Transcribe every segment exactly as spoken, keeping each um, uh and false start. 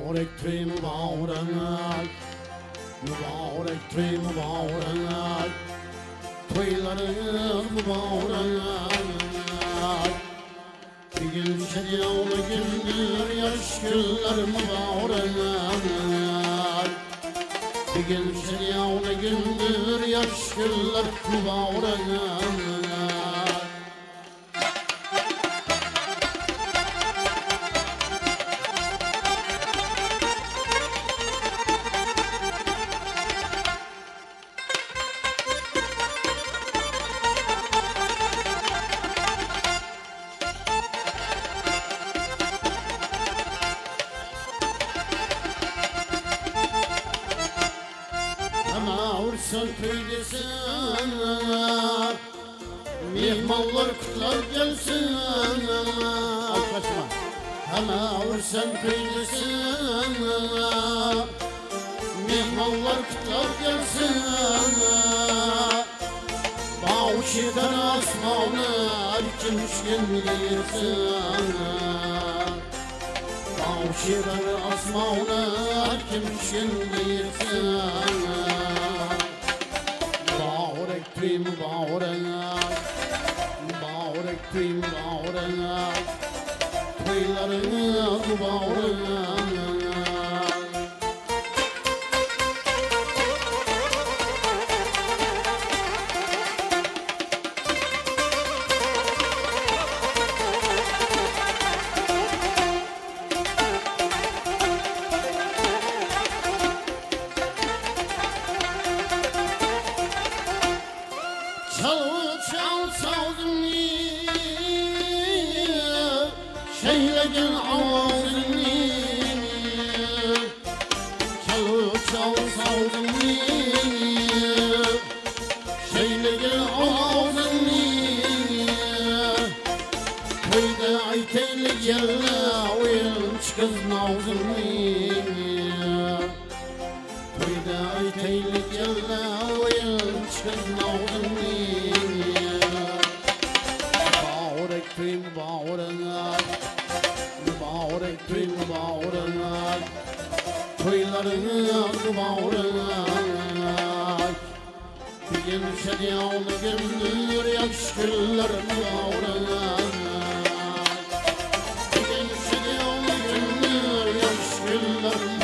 mübarek tüy mübarek, mübarek tüy mübarek, toylarınız mübarek. Bir gün şediyavlı gündür, yaş güller mübarek. Bir gün şediyavlı gündür, yaş güller mübarek. Sen tüydesin, mihmanlar kutlar gelsin. Alkışma. Hema vursan tüydesin, mihmanlar kutlar gelsin. Bağışıdan asmanı erkimşkin girsin. Bağışıdan asmanı erkimşkin girsin. Tüy mübarek, mübarek tüy mübarek, toylarınız mübarek. Çal çal sazını, şeyle gel ağzını. Çal çal sazını, şeyle gel ağzını. Köyde ayteli gelle oyunç kız nazını. Köyde ayteli gelle oyunç kız nazını. Tüy mübarek, mübarek tüy mübarek, toylarınız mübarek. Bir gün şediyavlı gündür, yaş güller mübarek. Bir gün şediyavlı gündür, yaş güller mübarek.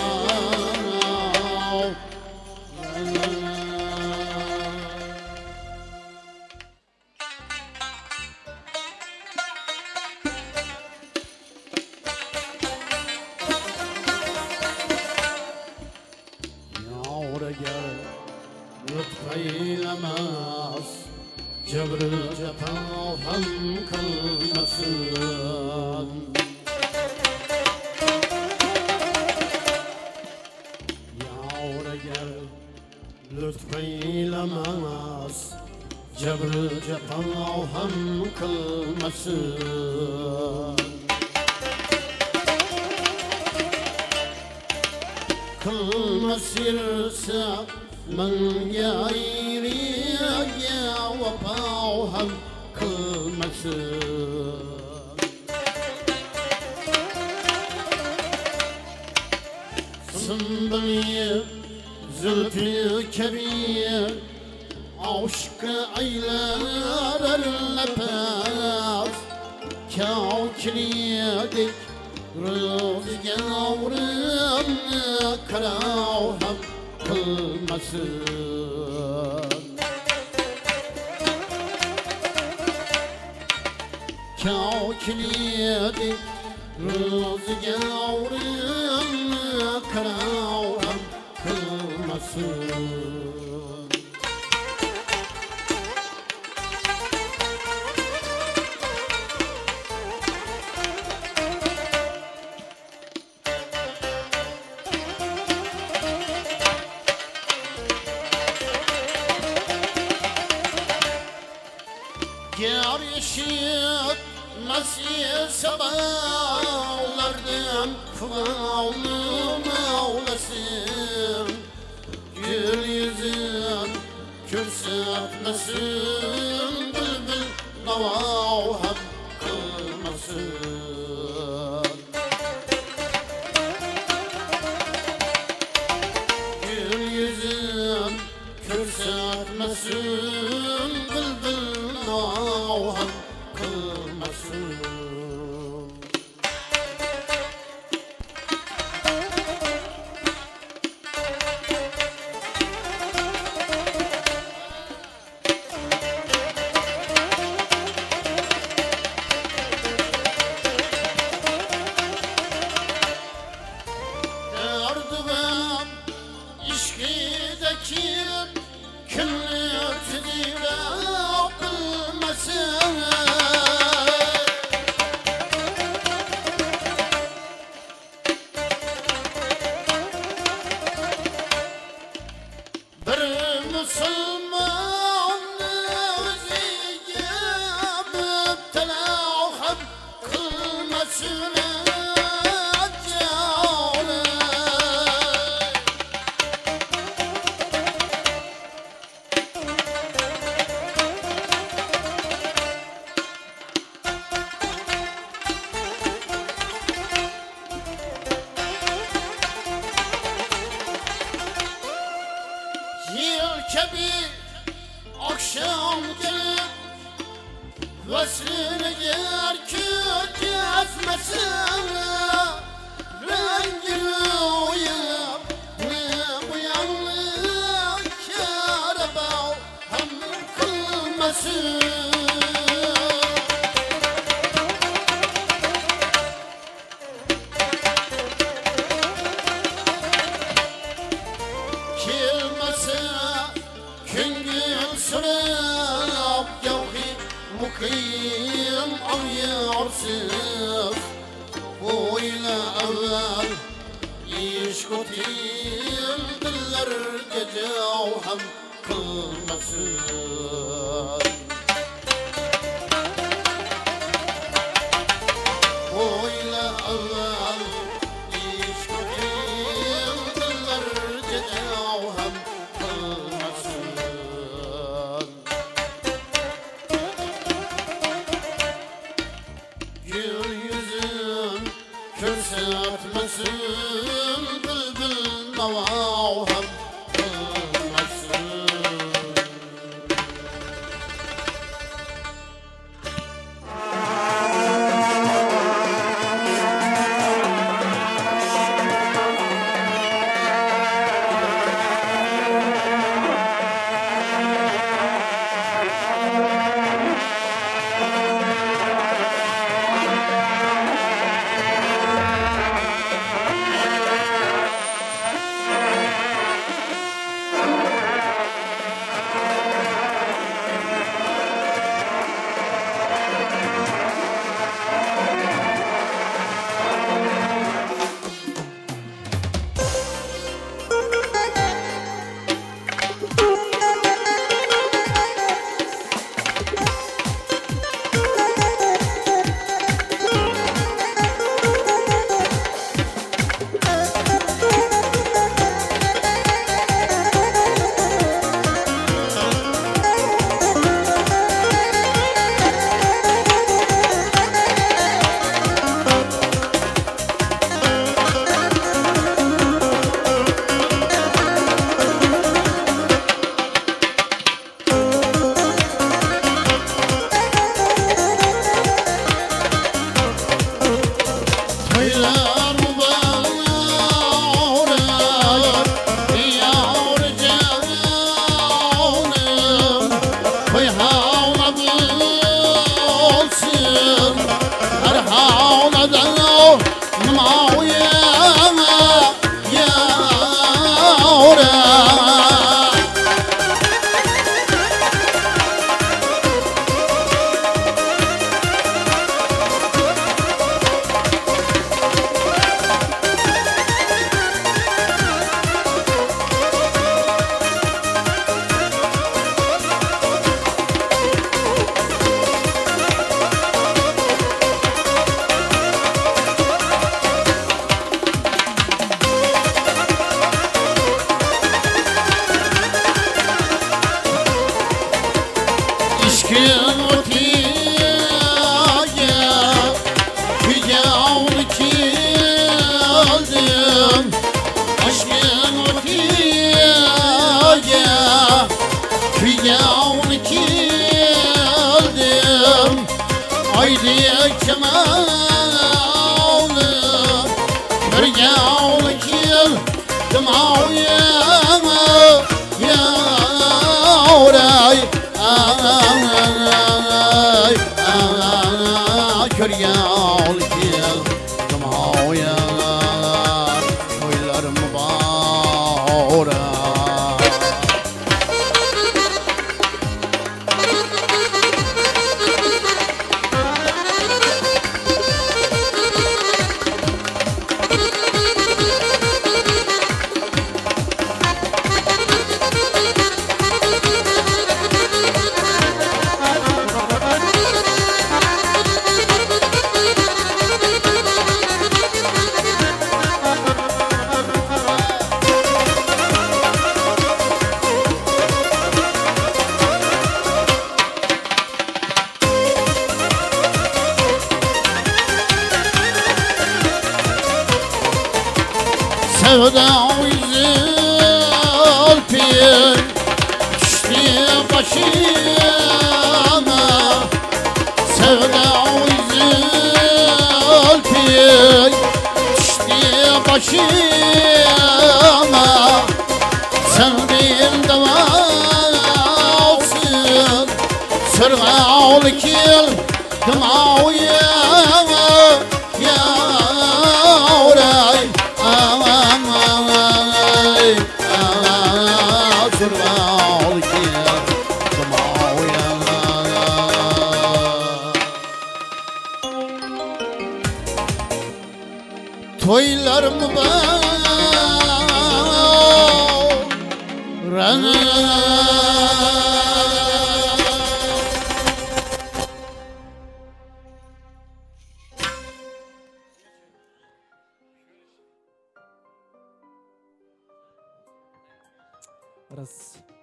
Lütfeylemez, cebri cefa hem kılmasın. Yavru gel, lütfeylemez, cebri cefa hem kılmasın. Kılmasırsa من يعيري يا وفاهم كل مسير صنبلي زلفي كبير عشق عيلار اللباس كاوكليدك رزقاورم كراوهم kılmasın. Kâkiliyedi rızgâvrım kıravram kılmasın. Yar yeşil Mesih sabahlardan Kıvamlı mağlasın. Gül yüzün kürsütmesin. Bülbül davahım kılmasın. kılmasın, bülbül navhan kılmasın. Akşam gelip Vesline yer küt gezmesin. Rengini uyup ne bu yanlı kereba hem kılmasın. مقيم أو يعرسف وإلى أول يشكتين بالرجة وهم كل مسؤول وإلى أول يشكتين بالرجة وهم كل مسؤول. Körsatmasın bülbül navahım kılmasın. Yeah. avlı kildim Haydi kemallı Birge avlı kildim Avlıyama Yavray Ay Körge avlı kildim Avlıyama Toylarım bağıra Sevda güzel pir İşte başıma Sevda güzel pir İşte başıma Sevdiğim davasın Sırğa ol kil Dımağıyama Yavray Toylarım var Раз.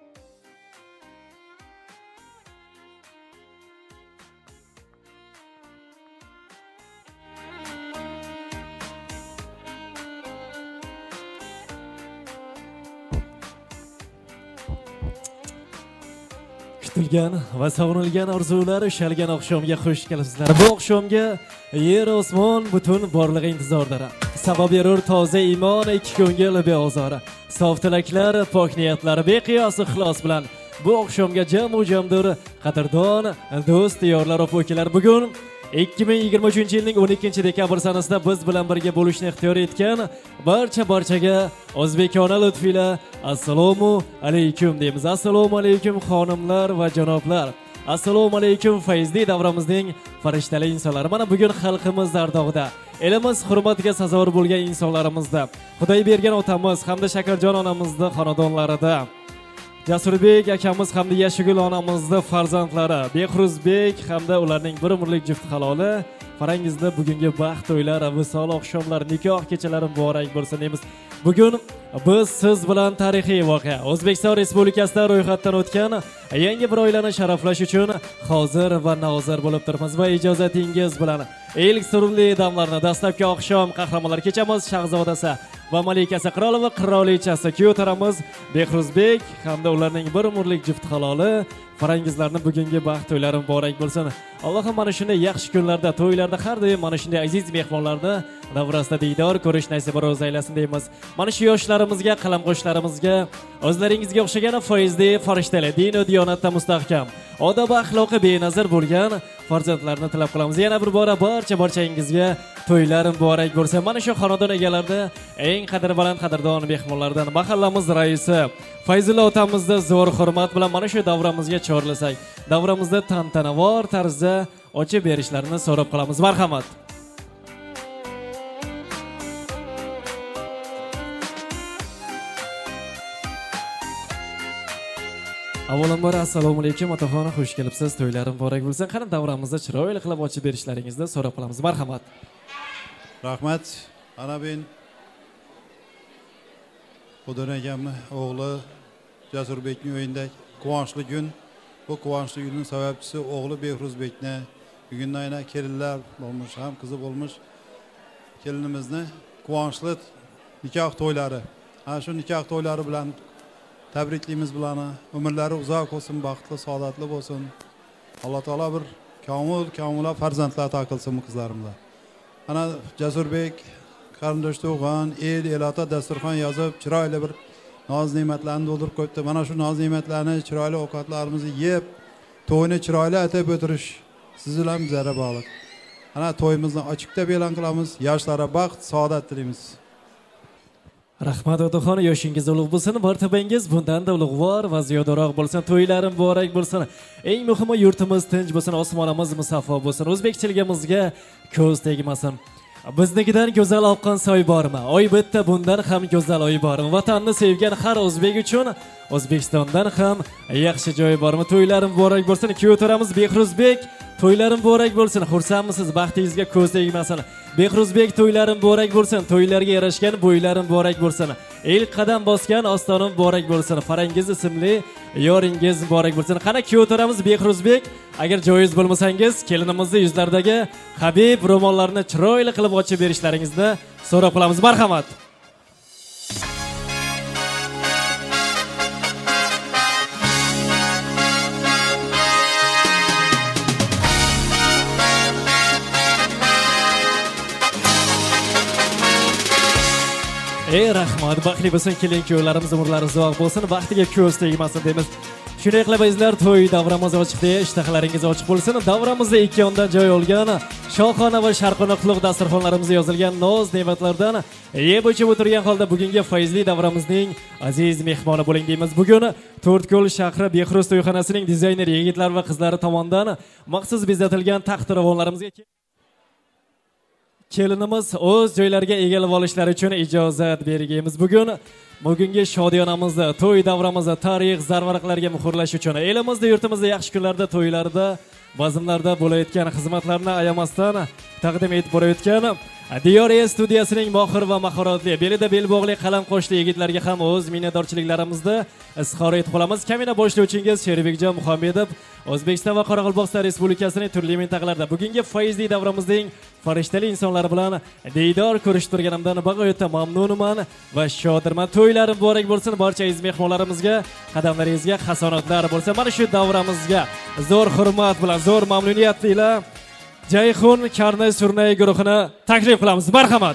Kutilgan va savunilgan orzular ushalgan oqshomga xush kelibsizlar. Bu oqshomga yer osmon butun borlig'i intizordir. Sabab berur toza iymon ikki ko'ngil beozora. Sof tilaklar, pok niyatlar beqiyos ixlos bilan bu oqshomga jam u jamdir qadrdon do'st diyorlar o'pokilar. Bugun ikki ming yigirma uchinchi yilning o'n ikkinchi dekabr sanasida biz bilan birga bo'lishni ixtiyor etgan barcha barchaga o'zbekona lutf ila assalomu alaykum deymiz. Assalomu alaykum xonimlar va janoblar. Assalomu alaykum fayzli davramizning farishtali insonlari. Mana bugun xalqimiz zardog'ida, elimiz hurmatiga sazovor bo'lgan insonlarimizda, Xudoy bergan otamiz hamda Shakarjon onamizning xonadonlarida, Jasurbek akamiz hamda Yashigul onamizning farzandlari, Behruzbek hamda ularning bir umrlik juft haloli, farangizda bugungi baxt to'ylari, visol oqshomlar, nikoh kechalari muborak bo'lsin deymiz. Bugun biz siz bilan tarixiy voqea O'zbekiston Respublikasida ro'yxatdan o'tgan yangi bir oilani sharaflash uchun hozir va nozir bo'lib turibmiz va ijozatingiz bilan ilk sururli damlarni dastlabki oqshom qahramonlar kechamiz Shahzodasi va malikasi qirolova qirolichasi kuyovtaramiz Behruzbek hamda ularning bir umrlik juft haloli farangizlarni bugungi baxt to'ylari muborak bo'lsin. Allohim mana shunday yaxshi kunlarda, to'ylarda har doim mana shunday aziz mehmonlarni davrasida diydor ko'rish nasib ro'z aylasin deymiz. Mana shu yoshlarimizga, qalamqoshlarimizga, o'zlaringizga o'xshagan foizli farishtali, din va diyonatda mustahkam, odob axloqi benazir bo'lgan farzandlarni tilab qolamiz. Yana bir bora barcha barchangizga to'ylar muborak bo'lsin. Mana shu xonadon egalarida eng qadrbaland qadrdon mehmonlardan mahallamiz raisi Fayzulla otamizni zo'r hurmat bilan mana shu davramizga chorlasak, davramizda tantanavor tarzda ochib berishlarini so'rab qolamiz. Marhamat. Avvalambor assalomu alaykum otaxon, xush kelibsiz. To'ylarim muborak bo'lsin. Qani davramizda chiroyli qilib ochib berishlaringizni so'rab qolamiz. Marhamat. Rahmat. Ana men Xudoning akamni o'g'li Jasurbekning o'yinda quvonchli kun. Bu quvonchli kunning sababchisi o'g'li Behruzbekni, bugundan yana kelinlar bo'lmuş, ham qizi bo'lmuş. Kelinimizni quvonchli nikoh to'ylari. Ana shu nikoh to'ylari bilan Tabriklaymiz bularni. Umrlari uzoq bo'lsin, baxtli, saodatli bo'lsin. Alloh taolo bir kamol, kamula farzandlar ato qilsin bu qizlarimizga. Ana Jasurbek qarindosh tug'an, el, elota dasturxon yozib, chiroyli bir noz ne'matlarni to'ldirib qo'yibdi. Mana shu noz ne'matlarni, chiroyli ovqatlarimizni yeb, to'yni chiroyli atib o'tirish siz bilan bizga bog'liq. Ana to'yimizni ochiqda e'lon qilamiz. Yoshlarga baxt, saodat tilaymiz. Rahmat otaxon, yoshingiz ulug' bo'lsin, martabangiz bundan-da ulug'vor va ziyodaroq bo'lsin, to'ylarim muborak bo'lsin. Eng muhimi yurtimiz tinch bo'lsin, osmonimiz musaffo bo'lsin, o'zbekchiligimizga ko'z tegmasin. Biznikidan go'zal oqqan soy bormi? Oy bitta bundan ham go'zal oy bormi? Vatanni sevgan har o'zbek uchun O'zbekistondan ham yaxshi joy bormi? To'ylarim muborak bo'lsin. Kuyovtoramiz Behruzbek, to'ylarim muborak bo'lsin. Xursandmisiz? Baxtingizga ko'z tegmasin. Behruzbek, to'ylarim muborak bo'lsin. To'ylarga yarashgan bo'ylarim muborak bo'lsin. Ilk qadam bosgan ostonim muborak bo'lsin. Farangiz ismli yoringiz muborak bo'lsin. Qani kuyovtoramiz Behruzbek, agar joiz bo'lmasangiz, kelinimizni yuzlaridagi Habib ro'mollarni chiroyli qilib ochib berishlaringizni so'rab qolamiz. Marhamat. Ey rahmat, baxtli bo'lsin, kelin kuyovlarimiz umrlari uzoq bo'lsin, baxtiga ko'z tegmasin deymiz. Shunday qilib bizlar to'y davramiz ochiqda, ishtahalaringiz ochiq bo'lsin. Davramizda ikki yondan joy olgan shohona va sharqona quloq dasturxonlarimizga yozilgan noz ne'matlardan yeb ichib o'tirgan holda bugungi fayzli davramizning aziz mehmoni bo'ling deymiz. Bugun To'rtko'l shahri Behruz to'yxonasining dizayner yigitlar va qizlari tomonidan maxsus bezatilgan taxt-ravonlarimizga kelinimiz o'z joylariga egallab olishlari uchun ijozat bergaymiz. Bugun bugungi shodiyonamizni, to'y davramizda tarix zarvaraqlarga muhrlash uchun elimizda, yurtimizda yaxshi kunlarda, to'ylarda, bazmlarda bo'layotgan xizmatlarni ayamasdan taqdim etib borayotgan Diyoria studiyasining mohir va mahoratli, belida bel bog'li qalam qo'shli yigitlarga ham o'z minnatdorchiliklarimizni izhor etib qolamiz. Kamina boshlovchingiz Sheribekjon Muhammedov O'zbekiston va Qoraqalpog'iston Respublikasining turli mintaqalarida bugungi fayzli davramizning farishtali insonlar bilan diydor ko'rishib turganimdan bag'oyatda mamnunman va shodirman. To'ylarim muborak bo'lsin barchangiz mehmonlarimizga, qadamlaringizga hasonatlar bo'lsin. Mana shu davramizga zo'r hurmat bilan, zo'r mamnuniyat bilan Jayxun Karnay Surnay guruhini taklif qilamiz. Marhamat.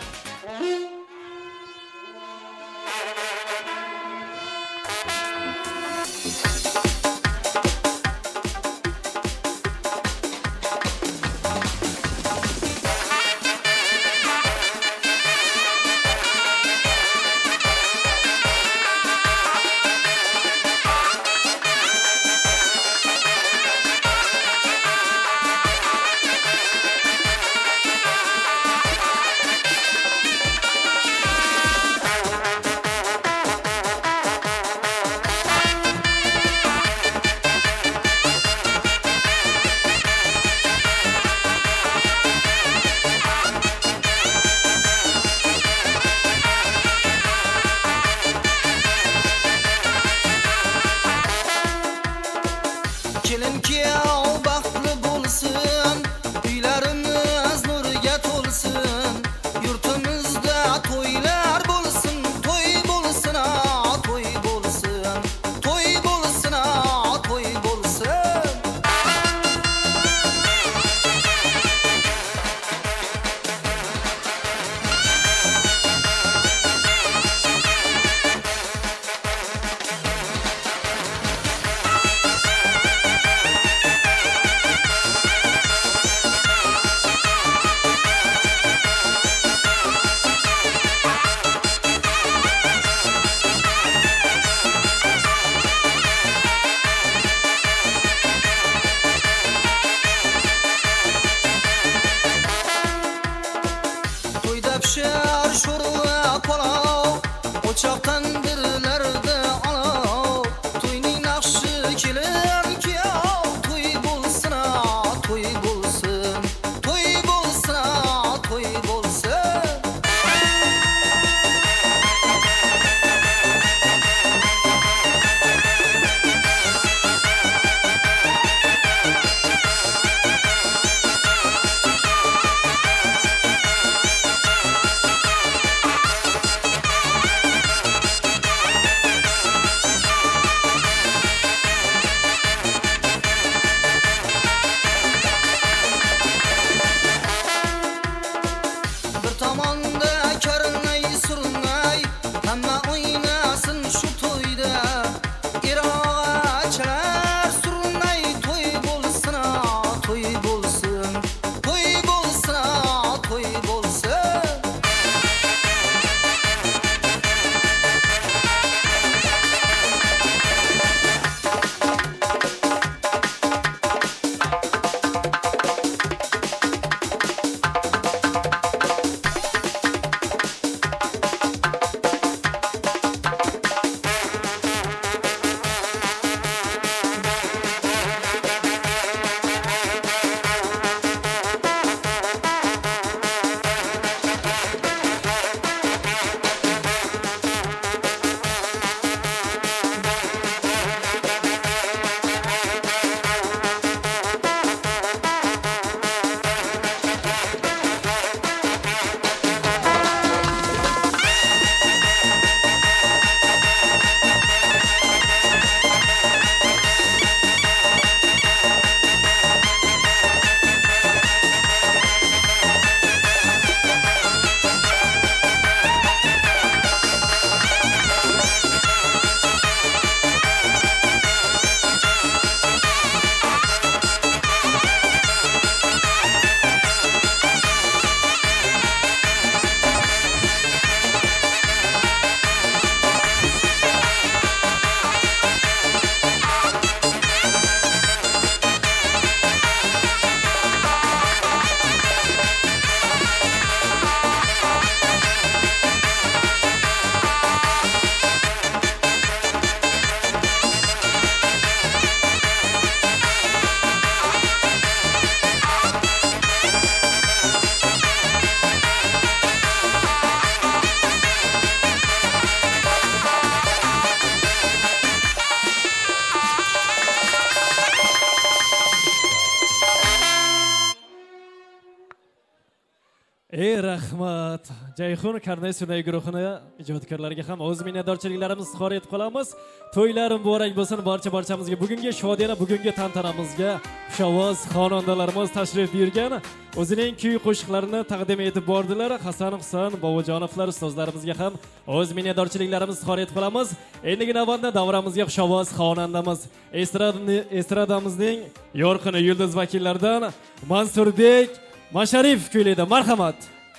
ey rahmat Jayxun Karnay Sunay guruhini ijodkorlariga ham o'z minnatdorchiliklarimizni izhor etib qolamiz. To'ylar muborak bo'lsin barcha barchamizga. Bugungi shodiyona, bugungi tantanamizga xushovoz xonandalarimiz tashrif buyurgan, o'zining kuy qo'shiqlarini taqdim etib bordilar. Hasan Husan Bobojonovlar ustozlarimizga ham o'z minnatdorchiliklarimizni izhor etib qolamiz. Endigi navbatda davramizga xushovoz xonandamiz, estradamizning yorqin yulduz vakillaridan Mansurbek Masharif kuylaydi. Marhamat.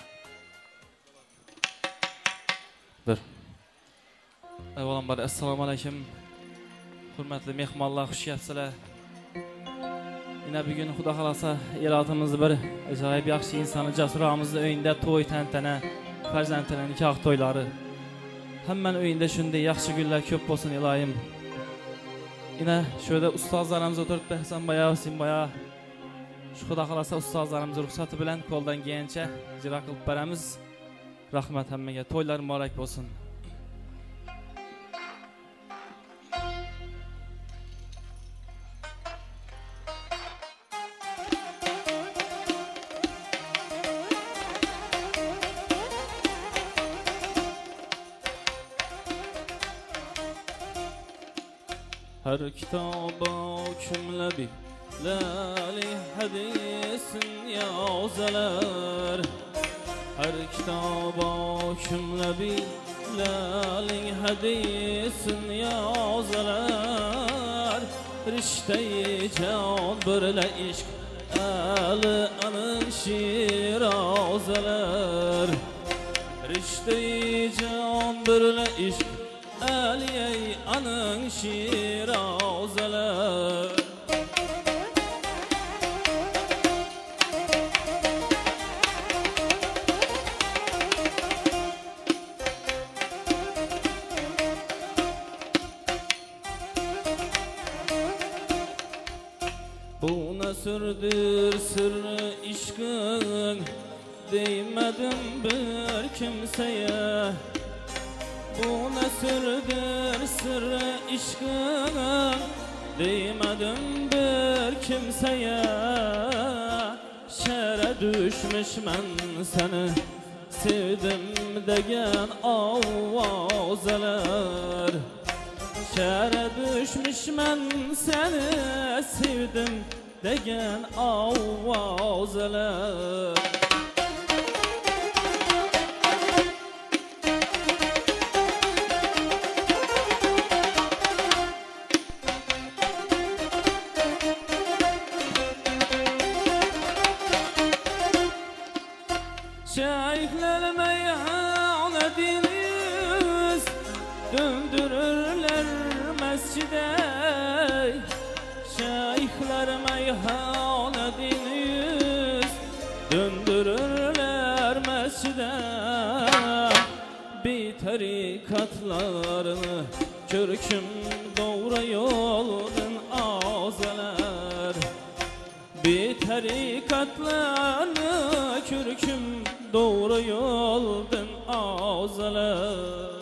Bir. Avvalambor assalomu alaykum. Hurmatli mehmonlar, xush kelibsizlar. Yana bugun Xudo xolasa elatimizni bir ajoyib yaxshi insonni jasuramizni o'yinda to'y tantana, farzandlarning nikoh to'ylari. Hammaning o'yinda shunday yaxshi kunlar ko'p bo'lsin iloyim. Yana sho'da ustozlarimiz o'tiribdi, Hasan boya, Sin boya. Xudo xolasa ustozlarimiz ruxsati bilan qo'ldan kelgancha ijro qilib beramiz. Rahmat hammaga. To'ylar muborak bo'lsin. Her kitaba cümlebi lali hadisin yazılar. Her kitaba cümlebi lali hadisin yazılar. Rişte-i can böyle işk eli anın şirazeler. Rişte-i can böyle işk Aliyey anın şirazeler. Bu nasırdır sırrı işkın, değmedim bir kimseye. Bu nasırdır sırrı işkın, değmedim bir kimseye. Şere düşmüş ben seni sevdim degen avazeler. Şere düşmüş ben seni sevdim degen avazeler. Şeyhler meyhanediniz döndürürler mescide. Şeyhler meyhanediniz döndürürler mescide. Bir tarikatlarını körküm doğru yoldan azeler. Bir tarikatlarını körküm doğru yoldan azeler.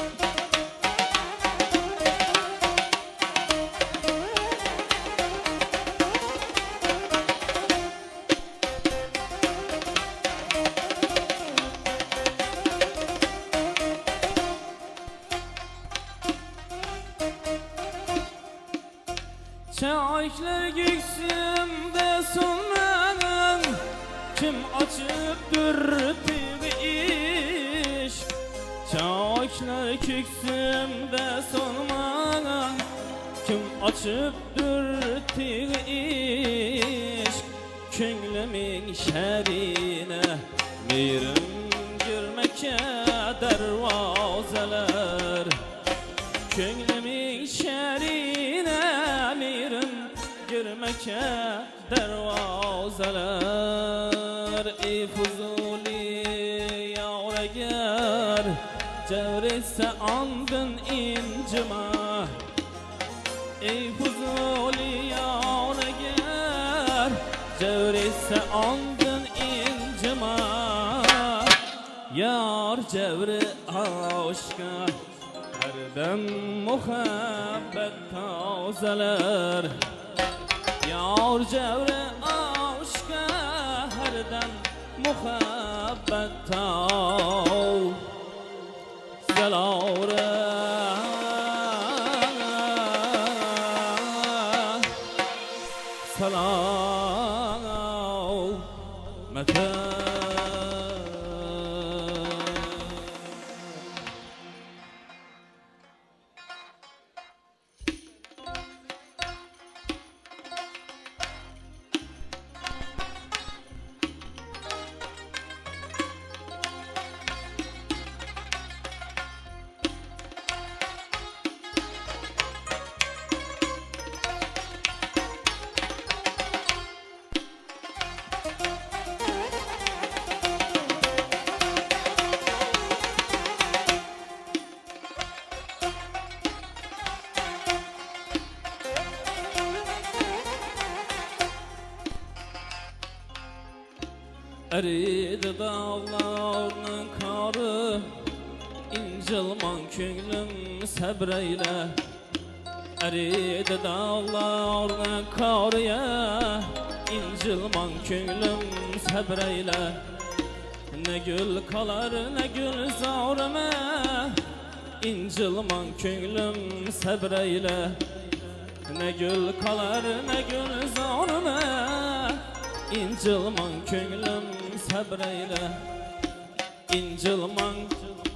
Çaylar göğsümde solmanın, kim açıp dürtü iş. Çaylar göğsümde solmanın, kim açıp dürtü iş. Könlümün şerine mirim girmeke dervazeler. Könlümün şerine mirim girmeke dervazeler. Ey Fuzuli yavreger, cevretse andın incima. Ey Fuzuli yavreger, cevretse andın incima. Yar cevri aşka herdem muhabbet tazeler. Yar cevri aşka herdem محبتا زلاره سلام متى Eridi dağlarının karı İncilman köylüm səbreyle Eridi dağlarının karı ya İncilman köylüm səbreyle Ne gül kalar ne gül zavrime İncilman köylüm səbreyle Ne gül kalar ne gül zavrime İncilman köylüm səbreyle İncilman,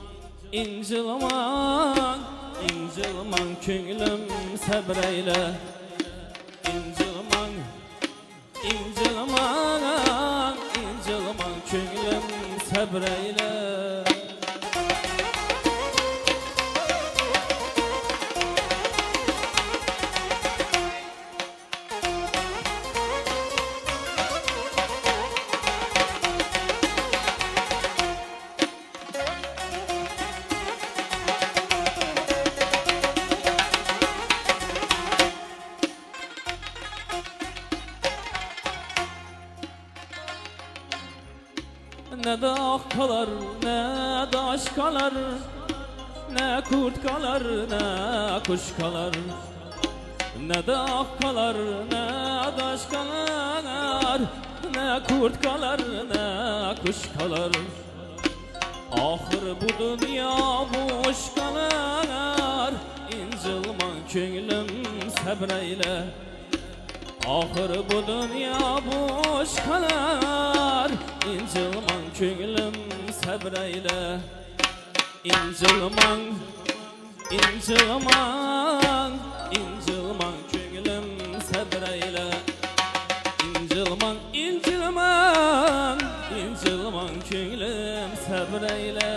İncilman, İncilman köylüm səbreyle İncilman, İncilman, İncilman köylüm səbreyle Ne dağ kalar, ne daş kalar Ne kurt kalar, ne kuş kalar Ne dağ kalar, ne daş kalar Ne kurt kalar, ne kuş kalar Ahır bu dünya boş kalar İncilman köylüm səbreyle Ahır bu dünya boş kalar İncilman köylüm səbreyle İncilman, İncilman, İncilman köylüm səbreyle İncilman, İncilman, İncilman köylüm səbreyle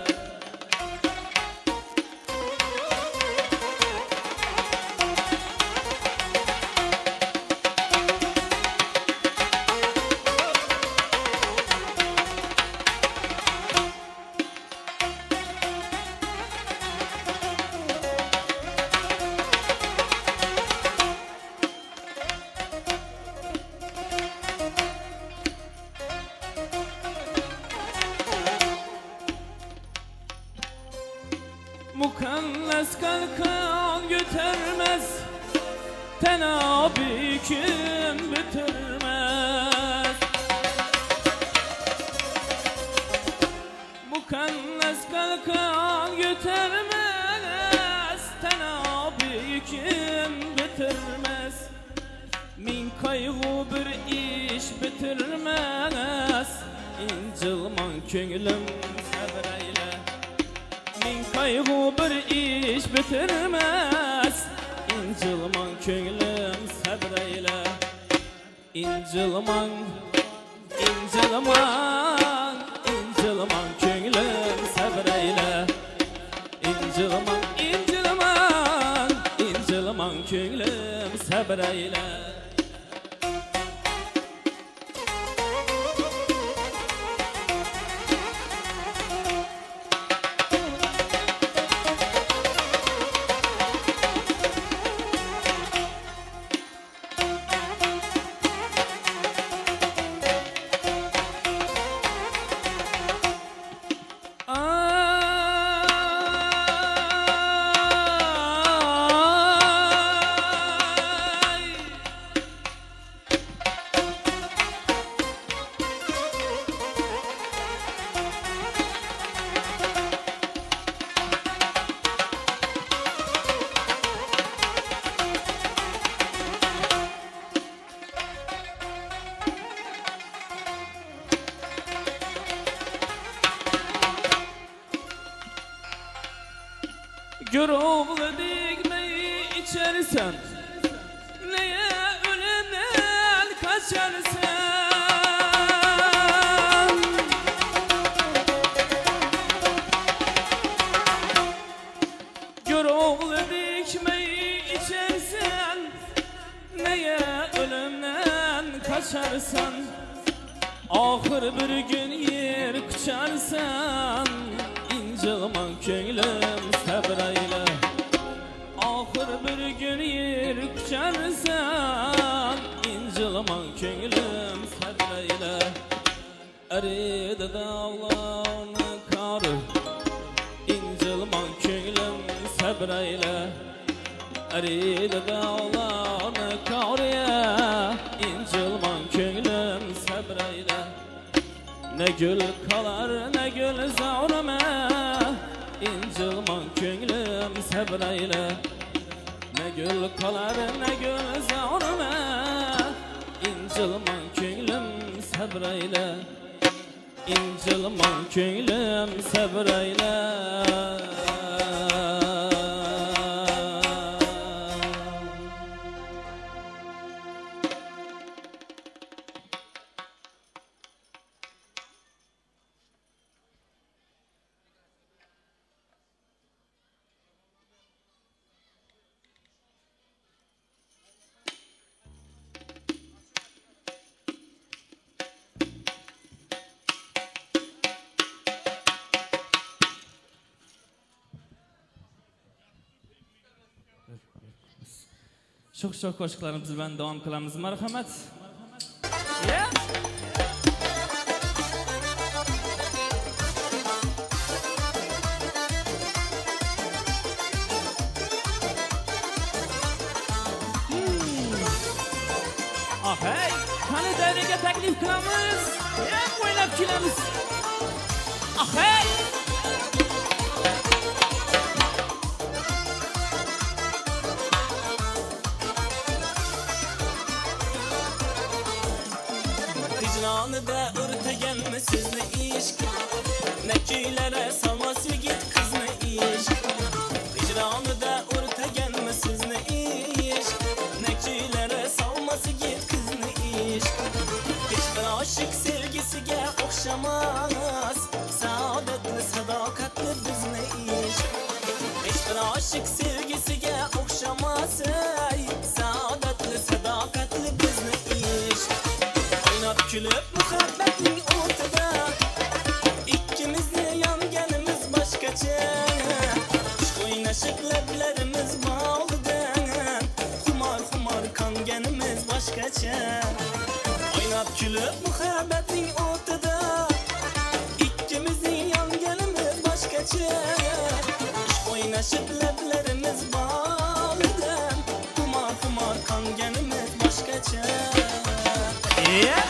Mukannes kalkan götürmez Tenabi kim bitirmez Mukannes kalkan götürmez Tenabi kim bitirmez Min kaygı bir iş bitirmez İncilman köylüm səbreyle Min kaygı bir iş bitirmez İncilman köylüm səbreyle İncilman, İncilman, İncilman köylüm səbreyle İncilman, İncilman, İncilman köylüm səbreyle Güroglu dikmeyi içersen, neye ölümden kaçarsan? Güroglu dikmeyi içersen, neye ölümden kaçarsan? Ahır bir gün yer kucharsan, incilman könglim sabrayla. Ahır bir gün yer kucharsan, incilman könglim sabrayla. Arida dağlarni karı, incilman könglim sabrayla. Arida dağlarni karı, incilman könglim sabrayla. Ne gül kalar ne gül zavrama, incilman könglim sabrayla. Ne gül kalar ne gül zavrama, incilman könglim sabrayla. İncilman könglim sabrayla. Çok çok qo'shiqlarimiz bilan davom qilamiz. Marhamat. Yeah. Ah hey, qani davraga taklif qilamiz. Ham o'ylab kelamiz. Ah hey. Hicranıda örtegenme sizni işk, ne küylere salmaz yigit kızını işk. Hicranıda örtegenme sizni işk, ne küylere salmaz yigit kızını işk. Hiçbir aşık sevgisiga okşamaz, saadetli sadakatli bizni işk. Hiçbir aşık sevgisiga okşamaz, saadetli sadakatli bizni işk. Külüp muhabbetning o'rtada, ikkimizni yonganimiz boshqacha. Ishq o'ynashib lablarimiz mavlidan, xumor xumor qonganimiz boshqacha. O'ynab kulib muhabbetning o'rtada, ikkimizni yonganimiz boshqacha. Ishq o'ynashib lablarimiz mavlidan, xumor xumor qonganimiz boshqacha. Yeah.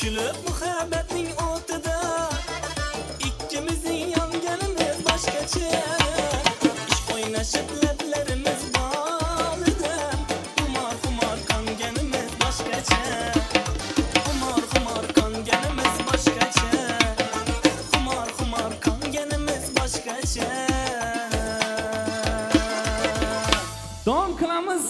Gülüp muhabbetning o'tida ikkimizning yonganimiz boshqacha. Ish o'ynashib lablarimiz bolida xumor xumor qonganimiz boshqacha. Xumor xumor qonganimiz boshqacha. Xumor xumor qonganimiz boshqacha. Davom qilamiz.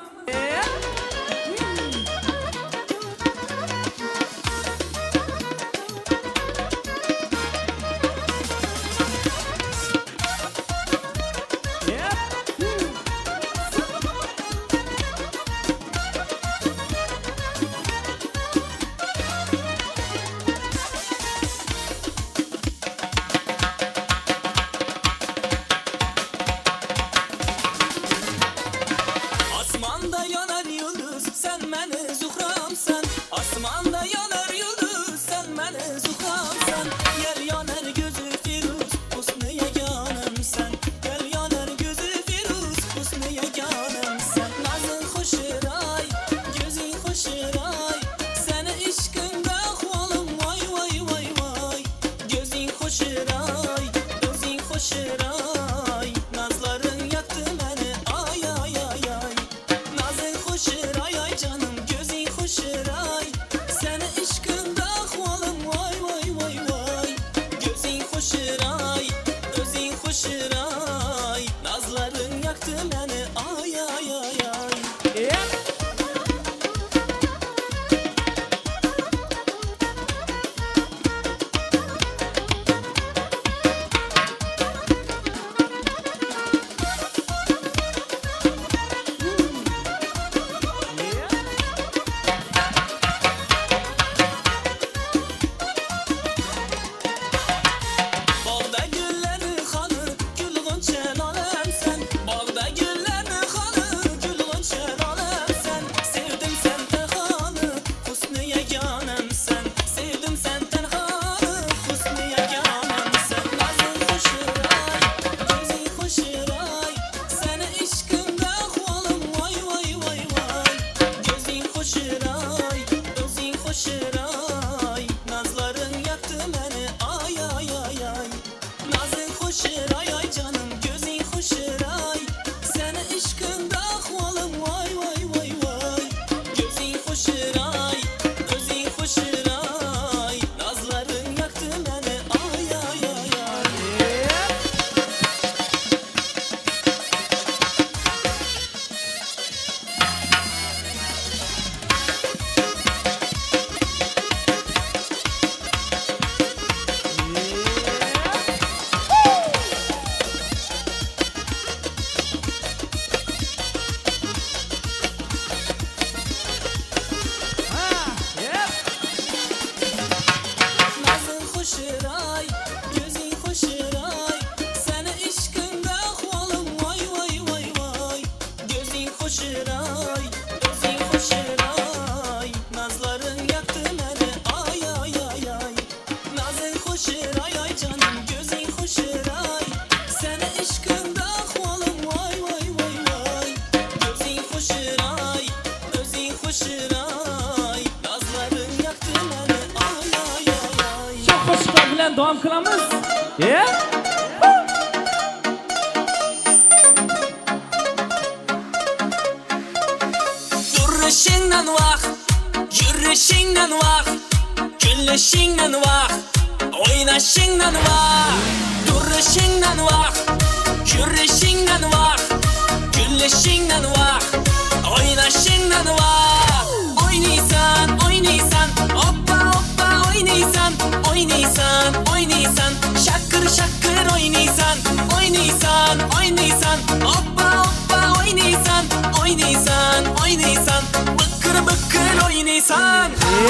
Osmonda yonar yulduz, sen meni zuhramsan. Osmonda yonar yulduz, sen meni zuhramsan. Yer yonar gözü firuz, husni yagonimsan. Yer yonar gözü firuz, husni yagonimsan. Nazın xo'shiroy, gözing xo'shiroy. Seni ishqingda ahvolim voy voy voy voy. Gözing xo'shiroy, o'zing xo'shiroy. Nazlaring yoqdi meni ay ay ay ay. Nazing xo'shiroy ay canım, gözing xo'shiroy. Seni ishqingda ahvolim voy voy voy voy. Gözing xo'shiroy, o'zing xo'shiroy. Nazlaring yoqdi meni ay ay ay ay. Bog'da gullarni xoni, gulg'uncha nolamsan. Bog'da gullarni xoni, gulg'uncha nolamsan. Sevdim sen tanhoni, husni yagonimsan. Sevdim sen tanhoni, husni yagonimsan. Nazing xo'shiroy, o'zing xo'shiroy. Seni ishqingda ahvolim voy voy voy voy. Gözing xo'shiroy, o'zing xo'shiroy. Nazlaring yoqdi meni ay ay ay ay. Nazing xo'shiroy ay canım, gözing xo'shiroy. Seni ishqingda ahvolim voy voy voy voy. Gözing xo'shiroy, o'zing xo'shiroy. Nazlaring yoqdi meni ay ay ay ay. Nazing xo'shiroy, gözing xo'shiroy. Seni ishqingda ahvolim voy voy voy voy. Gözing xo'shiroy, o'zing xo'shiroy. Nazlaring yoqdi meni ay ay ay ay. Nazing xo'shiroy ay canım, gözing xo'shiroy. Seni ishqingda ahvolim voy voy voy voy. Gözing xo'shiroy, o'zing xo'shiroy. Nazlaring yoqdi meni ay ay ay ay. Shoh qo'shiqlar bilan davom qilamiz. Yeah? Durishingdan vaqt, yurishingdan vaqt, kulishingdan vaqt, o'ynashingdan vaqt. Durishingdan vaqt, yurishingdan vaqt, kulishingdan vaqt, o'ynashingdan vaqt. Oynaysan, oynaysan, hoppa hoppa oynaysan, oynaysan, oynaysan, shakir shakir oynaysan, oynaysan, oynaysan, hoppa hoppa oynaysan, oynaysan, oynaysan, bıkkır bıkkır oynaysan.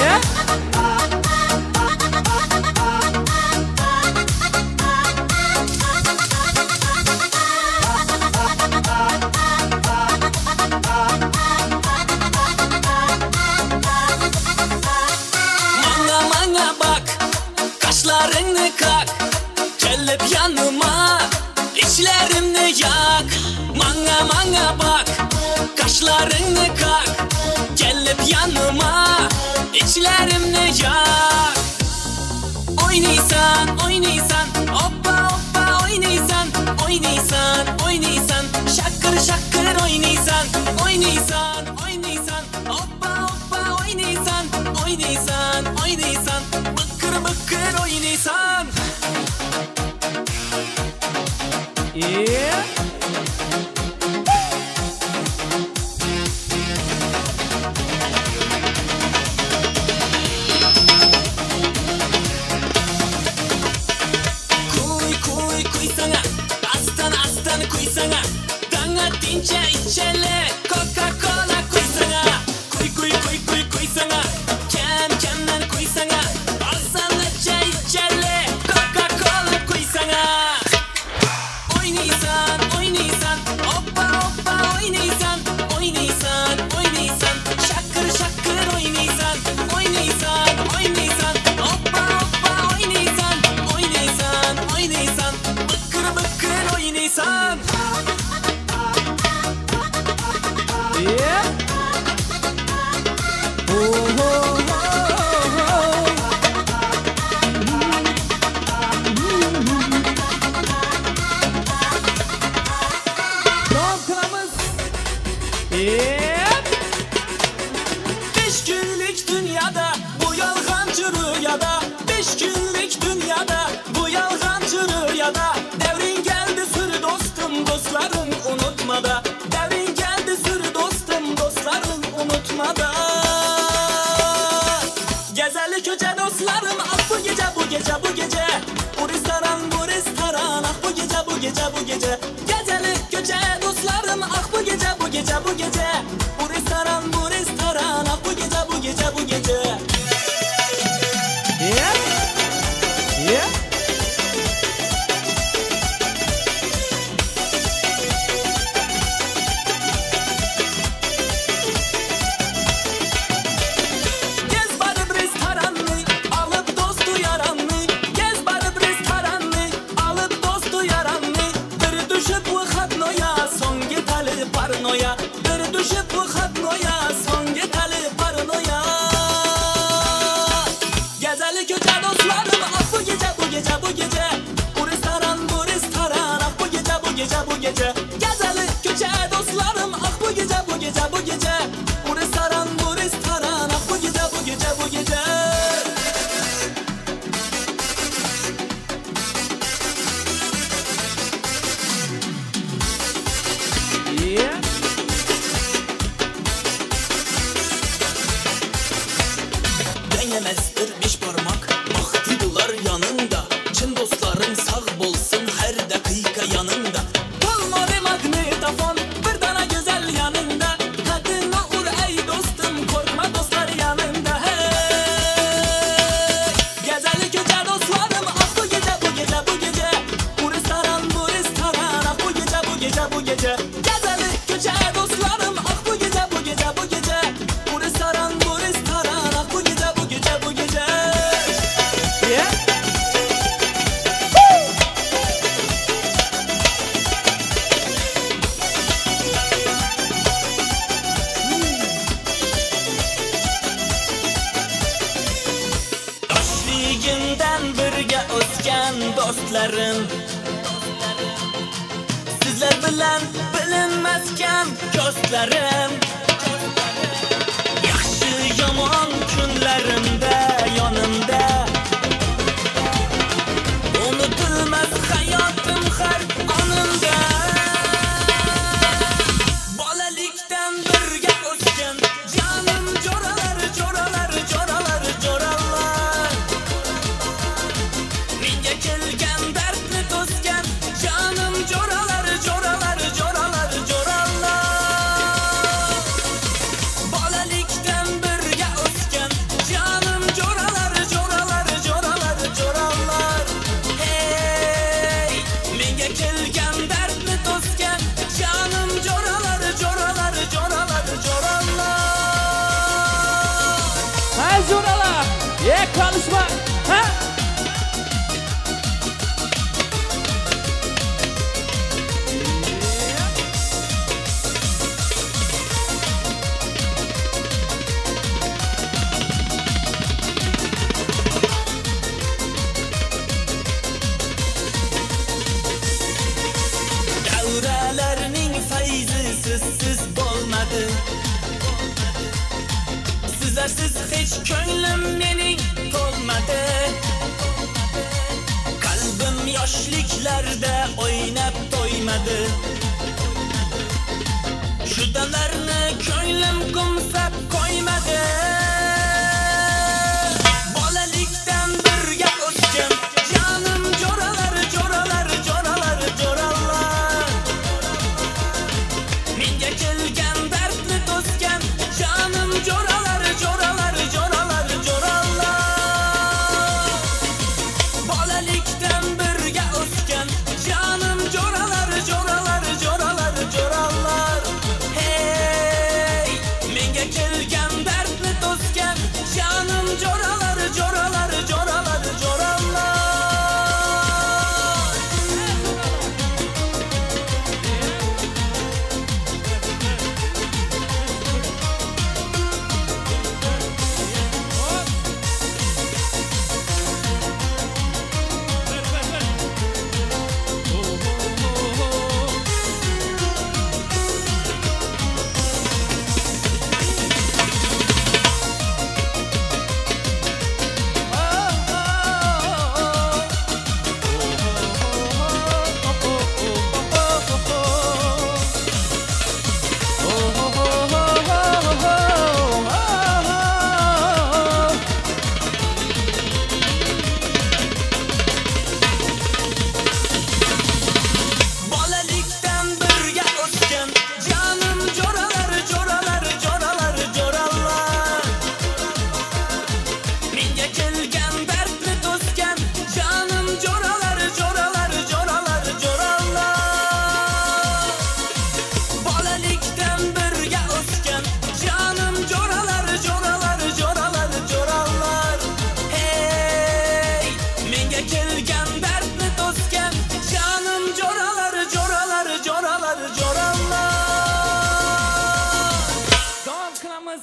Manga manga bak, kaşlarını kak, gelip yanıma, içlerimni yak. Manga manga bak, kaşlarını kak, gelip yanıma, sochlarimni yor. Oynaysan, oynaysan, hoppa hoppa oynaysan, oynaysan, oynaysan, shakir shakir oynaysan, oynaysan, oynaysan, hoppa hoppa oynaysan, oynaysan, oynaysan, bıkır bıkır oynaysan. Yeah. Kuysana, danga tincha içele, Coca-Cola kuysana, kuy kuy kuy kuy kuysana, kem kemden kuysana, alsana çay içele, Coca-Cola kuysana. Oynaysan, oynaysan, hoppa hoppa oynaysan, oynaysan, oynaysan, şakır şakır oynaysan, oynaysan, oynaysan, hoppa hoppa oynaysan, oynaysan, oynaysan, bıkır bıkır oynaysan. Yeah. Oh, oh, oh, oh. Devam kılamız. Yeah. Beş günlük dünyada bu yalgancı rüyada, beş günlük dünyada bu yalgancı rüyada, devrin geldi sür dostum dostlarım unutmada, devrin geldi sür dostum dostlarım unutmada. Gezeli köçe dostlarım ah bu gece bu gece bu gece, bu restoran bu restoran ah bu gece bu gece bu gece. Gezeli köçe dostlarım ah bu gece bu gece bu gece, bu restoran bu restoran ah bu gece bu gece bu gece. Yeah. Yeah. Gez barı restoranını, alıp dostu yaranını, gez barı restoranını, alıp dostu yaranını, bir düşüp bu hatnoya, son gitali parnoya, bir düşüp bu hatnoya, son gitali parnoya. Gezeli köçe dostlarım ah bu gece bu gece bu gece, bu restoran bu restoran ah bu gece bu gece bu gece. Gezeli köçe dostlarım ah bu gece bu gece bu gece, bu restoran bu restoran ah bu gece bu gece bu gece. Yeah. Denemezdir beş parmak, baktılar yanında, çın dostların sağ bolsun her dakika yanında. Olmadı magnetofon bir tane güzel yanında, kadına ur ey dostum korkma dostlar yanında. Hey. Gezeli köçe dostlarım ah bu gece bu gece bu gece, bu restoran bu restoran ah bu gece bu gece bu gece. Gezeli köçe dostlarım ah bu gece bu gece bu gece, bu restoran bu restoran ah bu gece bu gece bu gece. Yeah. Yoshligimdan birga o'sgan do'stlarim, sizlar bilan bilinmaskan ko'zlarim, yaxshi yomon kunlarimda yonimda, unutilmas hayotim har onimda. Bolalikdan birga o'sgan jonim jo'ralar jo'ralar jo'ralar jo'ralar, menga kelgan dardni to'sgan jonim jo'ralar jo'ralar jo'ralar jo'ralar. Bolalikdan birga o'sgan jonim bo'lmadi. Sizlarsiz hech ko'nglim mening to'lmadi. Qalbim yoshliklarda o'ynab to'ymadi. Shu damlarni ko'nglim qo'msab qo'ymadi. Bolalikdan birga o'sgan jonim jo'ralar, jo'ralar, jo'ralar, jo'ralar. Menga kelgan dardni to'sgan jonim jo'ralar, jo'ralar, jo'ralar, jo'ralar. Bolalikdan birga o'sgan jonim jo'ralar, jo'ralar, jo'ralar, jo'ralar. Hey, menga kelgan dardni to'sgan jonim jo'ralar, jo'ralar, jo'ralar, jo'ralar. Bolalikdan birga o'sgan jonim jo'ralar, jo'ralar, jo'ralar, jo'ralar. Menga kelgan dardni to'sgan jonim jo'ralar, jo'ralar, jo'ralar, jo'ralar. Bolalikdan birga o'sgan jonim jo'ralar, jo'ralar, jo'ralar, jo'ralar. Hey, menga kelgan dardni to'sgan jonim jo'ralar, jo'ralar, jo'ralar, jo'ralar. Davom qilamiz.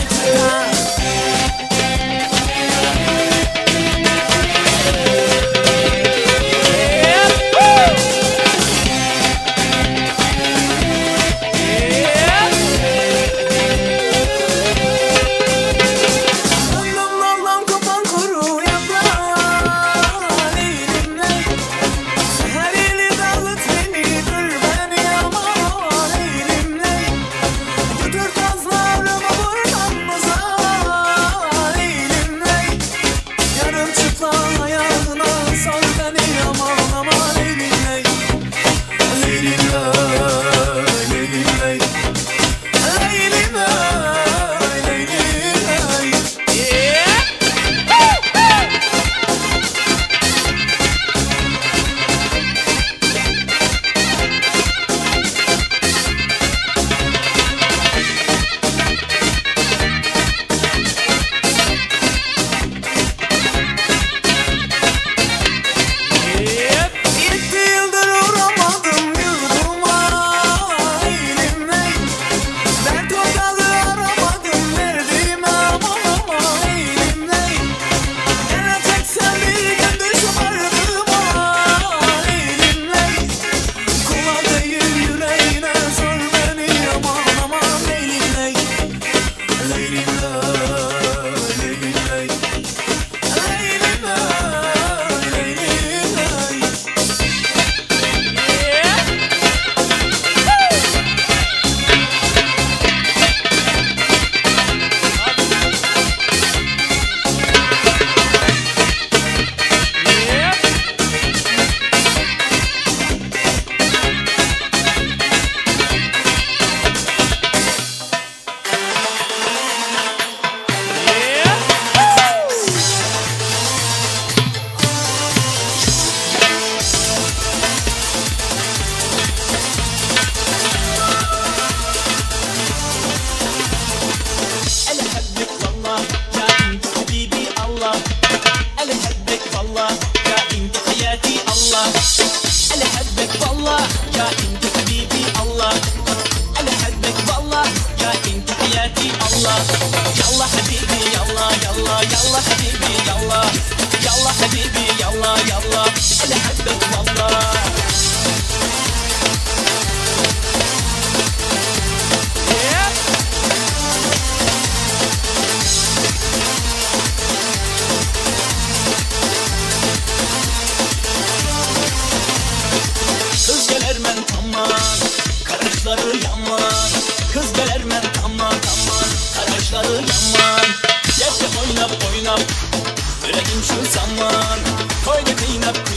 Ayol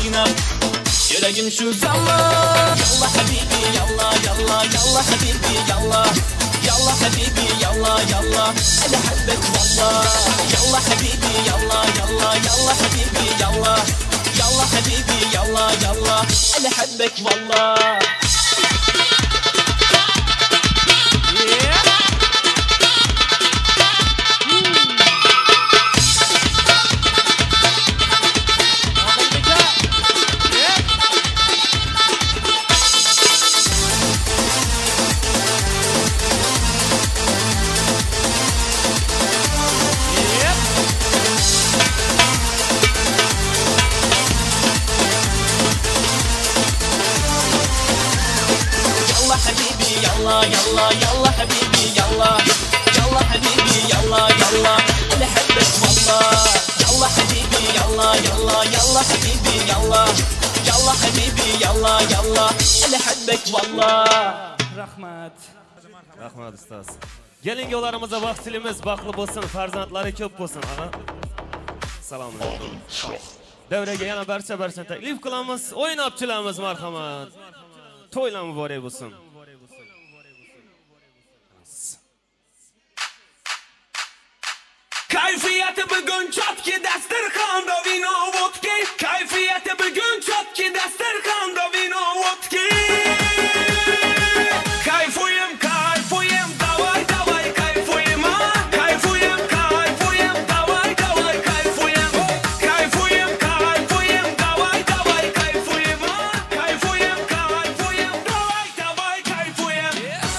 o'ynab yuragim shu zamon yalla habibi yalla yalla yalla habibi yalla yalla habibi yalla yalla ana habbak wallah yalla habibi yalla yalla yalla habibi yalla yalla habibi yalla yalla ana habbak wallah يلا يلا حبيبي يلا يلا حبيبي يلا يلا انا حبك والله يلا حبيبي يلا يلا يلا حبيبي يلا يلا حبيبي يلا يلا انا حبك والله Rahmat. Rahmat ustoz. Keling yo'llarimizga vaqt tilimiz baxtli bo'lsin, farzandlari ko'p bo'lsin. Ana. Assalomu alaykum. Davraga yana barcha barcha taklif qilamiz, o'ynab chilamiz marhamat. To'ylar muborak bo'lsin. Kayfiyati bugun chotki dasturxonda vino vodka Kayfiyati bugun chotki dasturxonda vino vodka Kayfuyim kayfuyim davay davay kayfuyim Kayfuyim kayfuyim davay davay kayfuyim Kayfuyim kayfuyim davay davay kayfuyim Kayfuyim kayfuyim davay davay kayfuyim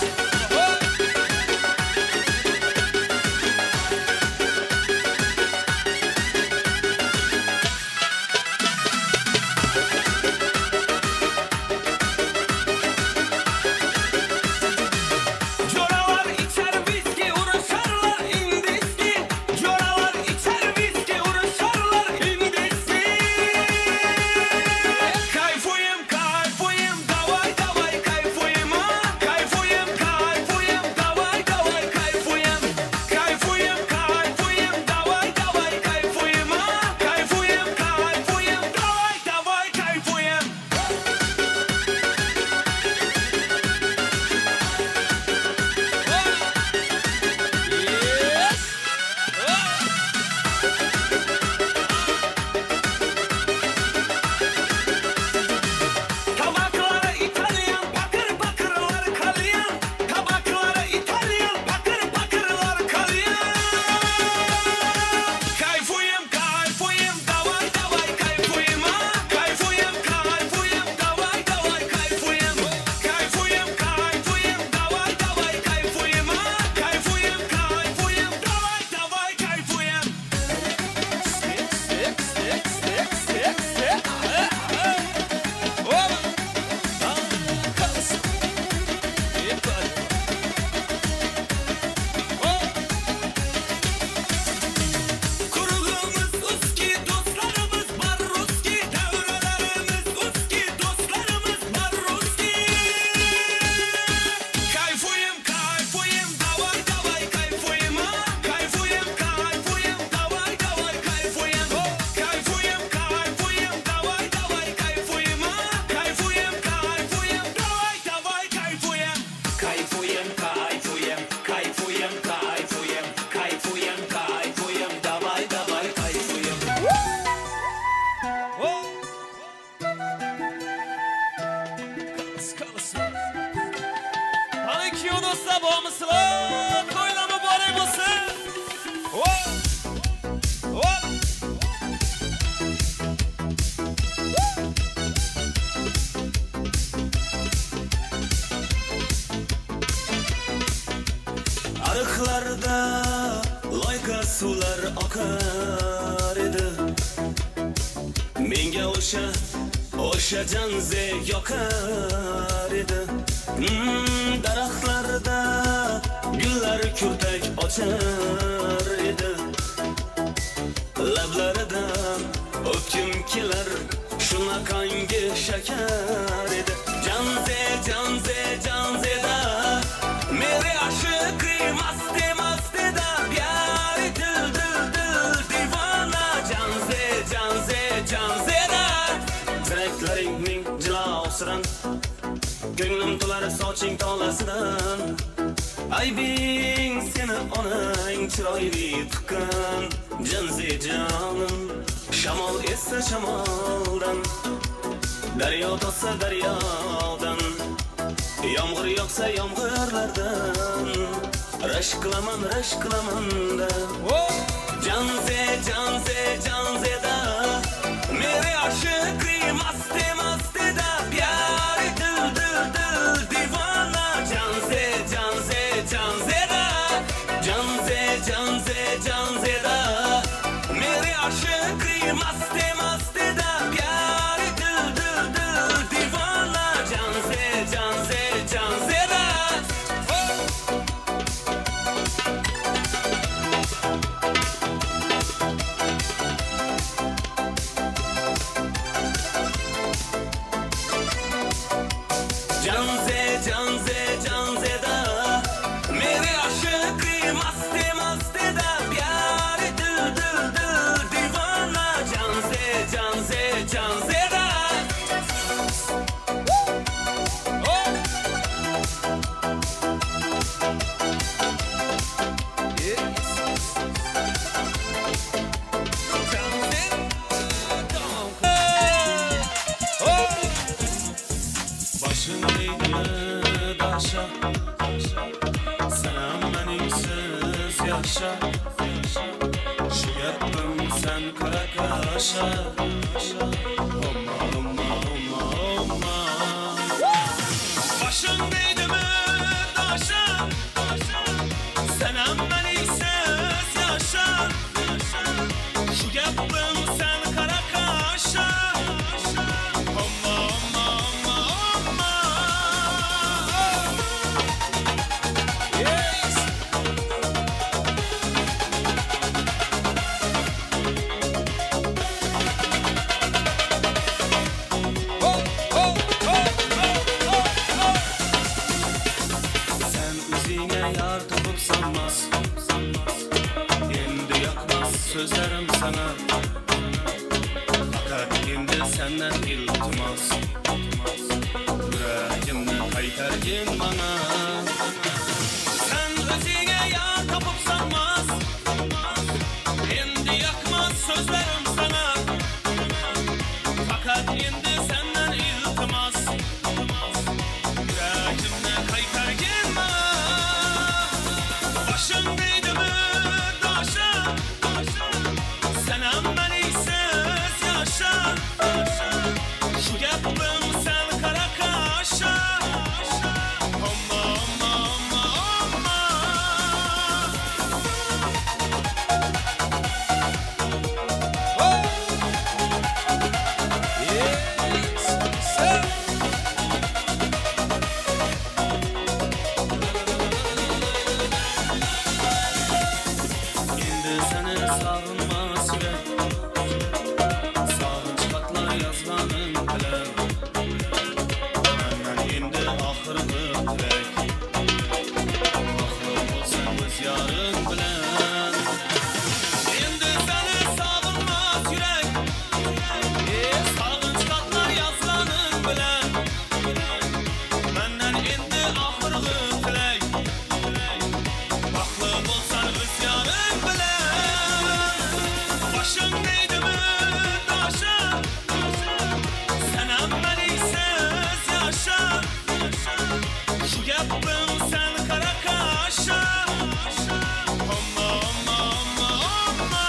Ariqlarda loyqa suvlar oqar edi Menga o'sha o'sha janze yoqar edi hmm, Daraxtlarda gullar kurtak ochar edi Lablaridan o'pkim kelar shunaqangi shakar edi Janze janze janzeda mere aşıkım aste maste da Yari dil dil dil divana Canze canze canze da tashiran ko'nglim to'lar soching tolasidan aybing seni onang chiroyli tuqqan jinzi jonim shamol essa shamoldan daryo to'sa daryodan yomg'ir yog'sa yomg'irlardan rashk qilaman rashk qilaman-da janze janze janzeda mere aşıkri maste maste da pyari dil dil dil divana janze janze janzeda janze janze janzeda mere aşıkri maste maste da pyari dil dil dil divana janze janze janzeda janze janze janzeda mere aşıkri maste maste da pyari dil dil dil divana janze janze janzeda başındaydı daşa sen menimsiz yaşa şu yaptım sen kara kaşa olma olma olma olma başındaydı mı daşa sen menimsiz yaşa şu yaptım sen kara kaşa olma olma olma olma yes oh oh oh oh oh sen üzüne yar tapıp sanmaz endi yakmaz sözlerim sana fakat endi senden iltimos yüreğimni qaytargin bana sen özüne yar tapıp sanmaz endi yakmaz sözlerim sana fakat endi senden iltimos yüreğimni qaytargin bana başındaydı mı daşa sen menimsiz yaşa şu yaptım sen kara kaşa olma olma olma olma oh yes sir endi seni sağınmaz yürek sağınç katlar yazganın bilen benden endi ahırgı tilek mahrum olsan öz yarın bilen endi seni sağınmaz yürek sağınç katlar yazganın bilen benden endi ahırgı tilek mahrum olsan öz yarın bilen başındaydı mı daşa sen menimsiz yaşa şu yaptım sen kara kaşa olma olma olma olma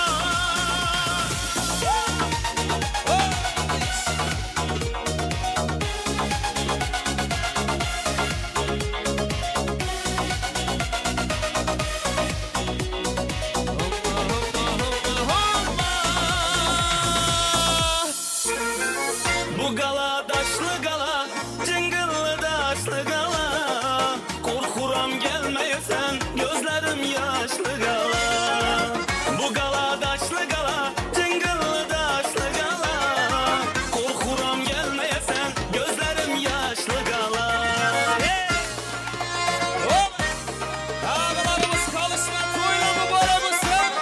bu gala daşlı gala cıngıllı daşlı gala korkuram gelmeyesen gözlerim yaşlı gala bu gala daşlı gala cıngıllı daşlı gala korkuram gelmeyesen gözlerim yaşlı gala hey! Hop! Ağalarımız kalışına toyla mı bara mısın?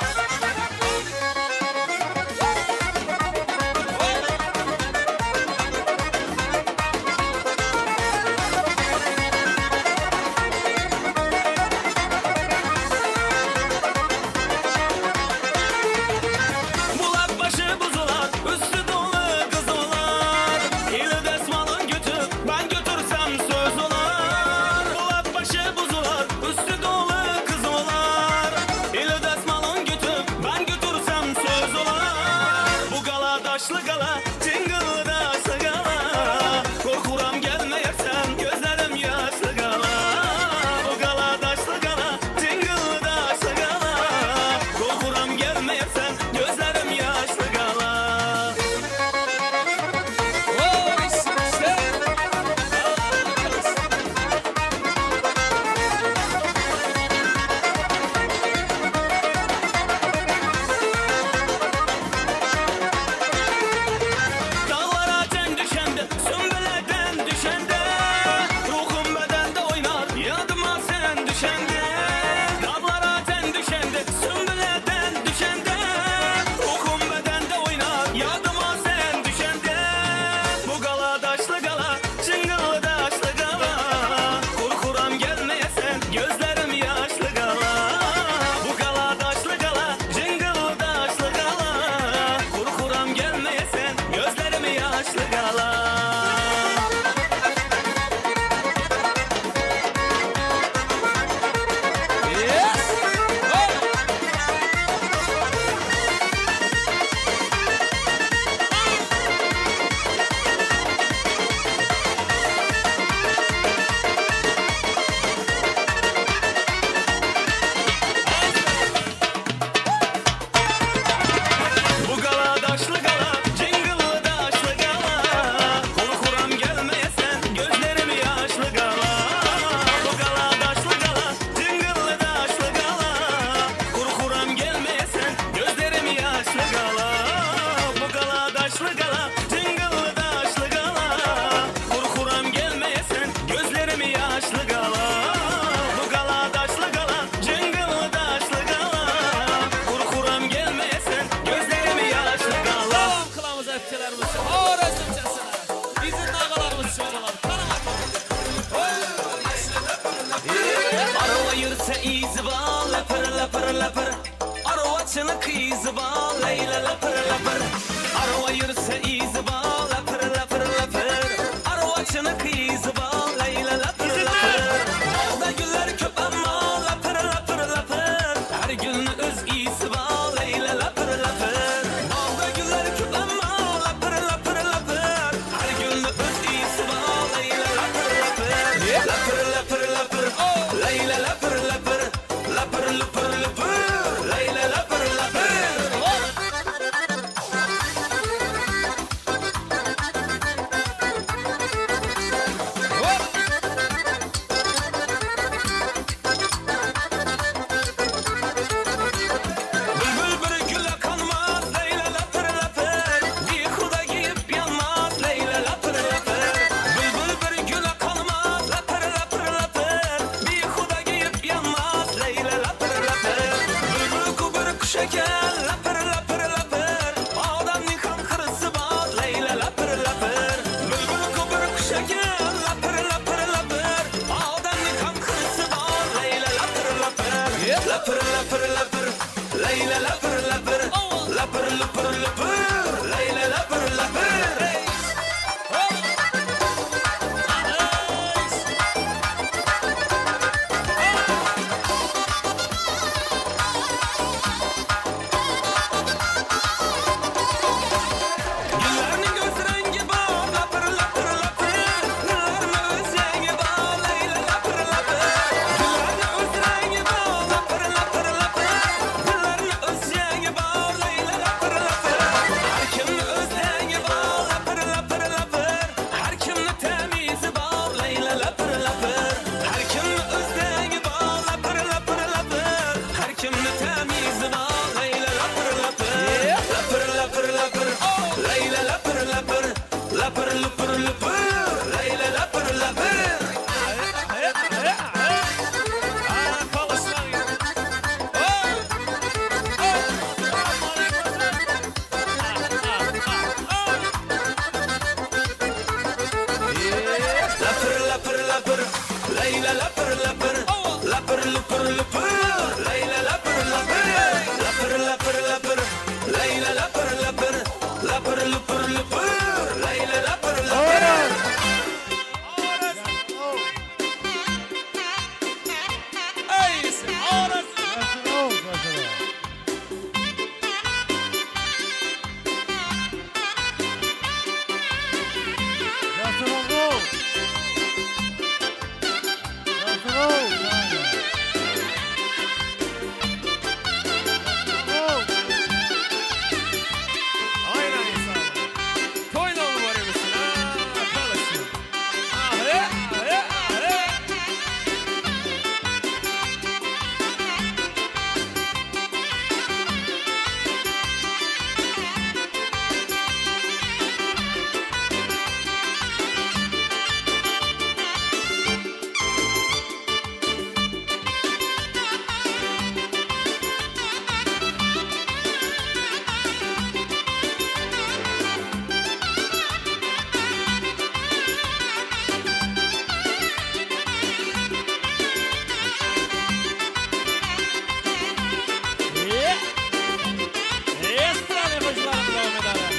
lapır lapır lapır arvaçını kıyızı bağ Leyla lapır lapır arva yürüse izi bağ lapır lapır lapır arvaçını kıyızı bağ Leyla lapır lapır Bağda güller köp ama lapır lapır lapır her gün öz iyisi bağ Leyla lapır lapır Bağda güller köp ama lapır lapır lapır her gün öz iyisi bağ Leyla lapır lapır lapır lapır lapır Leyla lapır lapır lapır lapır lapır Leyla lapır lapır Bülbül bir güle kanmaz Leyla lapır lapır Bir huda giyip yanmaz Leyla lapır lapır Bülbül bir güle kanmaz Lapır lapır lapır Bir huda giyip yanmaz Leyla lapır lapır Bülbül kubur kuş eken Lapır lapır lapır Ağdan nikan kırısı bağ Leyla lapır lapır Bülbül kubur kuş eken Lapır lapır lapır Ağdan nikan kırısı bağ Leyla lapır lapır Lapır lapır lapır Leyla lapır lapır Lapır lapır lapır Leyla lapır lapır Güllerinin göz rengi bağ Lapır lapır lapır Güllerine öz rengi bağ Leyla lapır lapır Güllerine öz rengi bağ Lapır lapır lapır Güllerine öz rengi bağ Leyla lapır lapır Her kimle öz rengi bağ Lapır lapır lapır Her kimle temizi bağ Leyla lapır lapır Her kimle öz rengi bağ Lapır lapır lapır Her kimle temizi bağ Leyla lapır lapır Lapır lapır lapır Leyla lapır lapır Lapır lapır lapır Leyla lapır lapır Lapır lapır lapır Leyla lapır lapır Lapır lapır lapır Leyla lapır lapır Lapır lapır lapır Leyla lapır lapır Lapır lapır lapır Leyla lapır lapır Aynen insan. Toyla mı var mısın? Ha, kalışın. Ahre, ahre, ahre. Estrada hocalarım devam eder.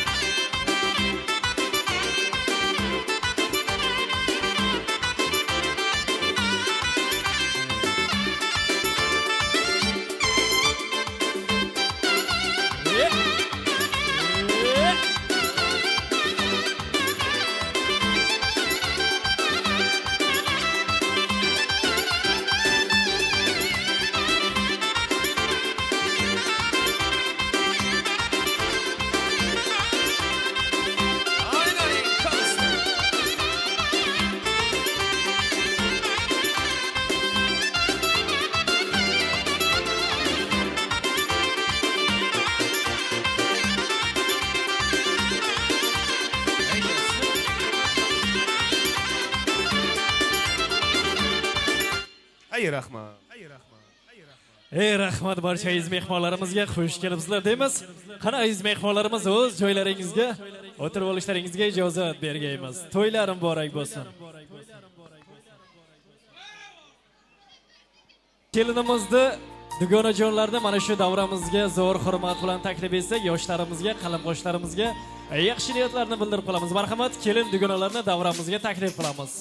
Aynen kalışın. Ey Rahman. Ey Rahman. Ey Rahman. Ey rahmat barchangiz mehmonlarimizga xush kelibsizlar deymiz. Qani aziz mehmonlarimiz o'z joylaringizga o'tirib olishlaringizga ijozat bergaymiz. To'ylar muborak bo'lsin. Kelinimizni dugonajonlarni mana shu davramizga zo'r hurmat bilan taklif etsak, yoshlarimizga, qalamqoshlarimizga yaxshi niyatlarni bildirib qolamiz. Marhamat, kelin dugonalarni davramizga taklif qilamiz.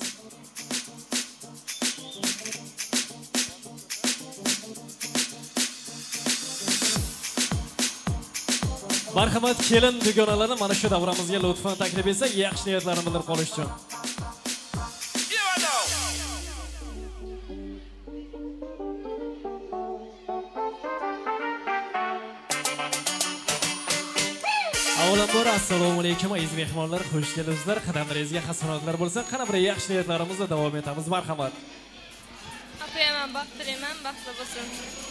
Marhamat, kelin dugonalarni mana shu davramizga lutfan taklif etsak, yaxshi niyatlarni bildirib qolish uchun. Avvalambor assalomu alaykum aziz mehmonlar, xush kelibsizlar. Qadamlaringizga hasanotlar bo'lsin. Qana bir yaxshi niyatlarimizla davom etamiz. Marhamat. Apaman baxt tilayman, baxtli bo'lsin.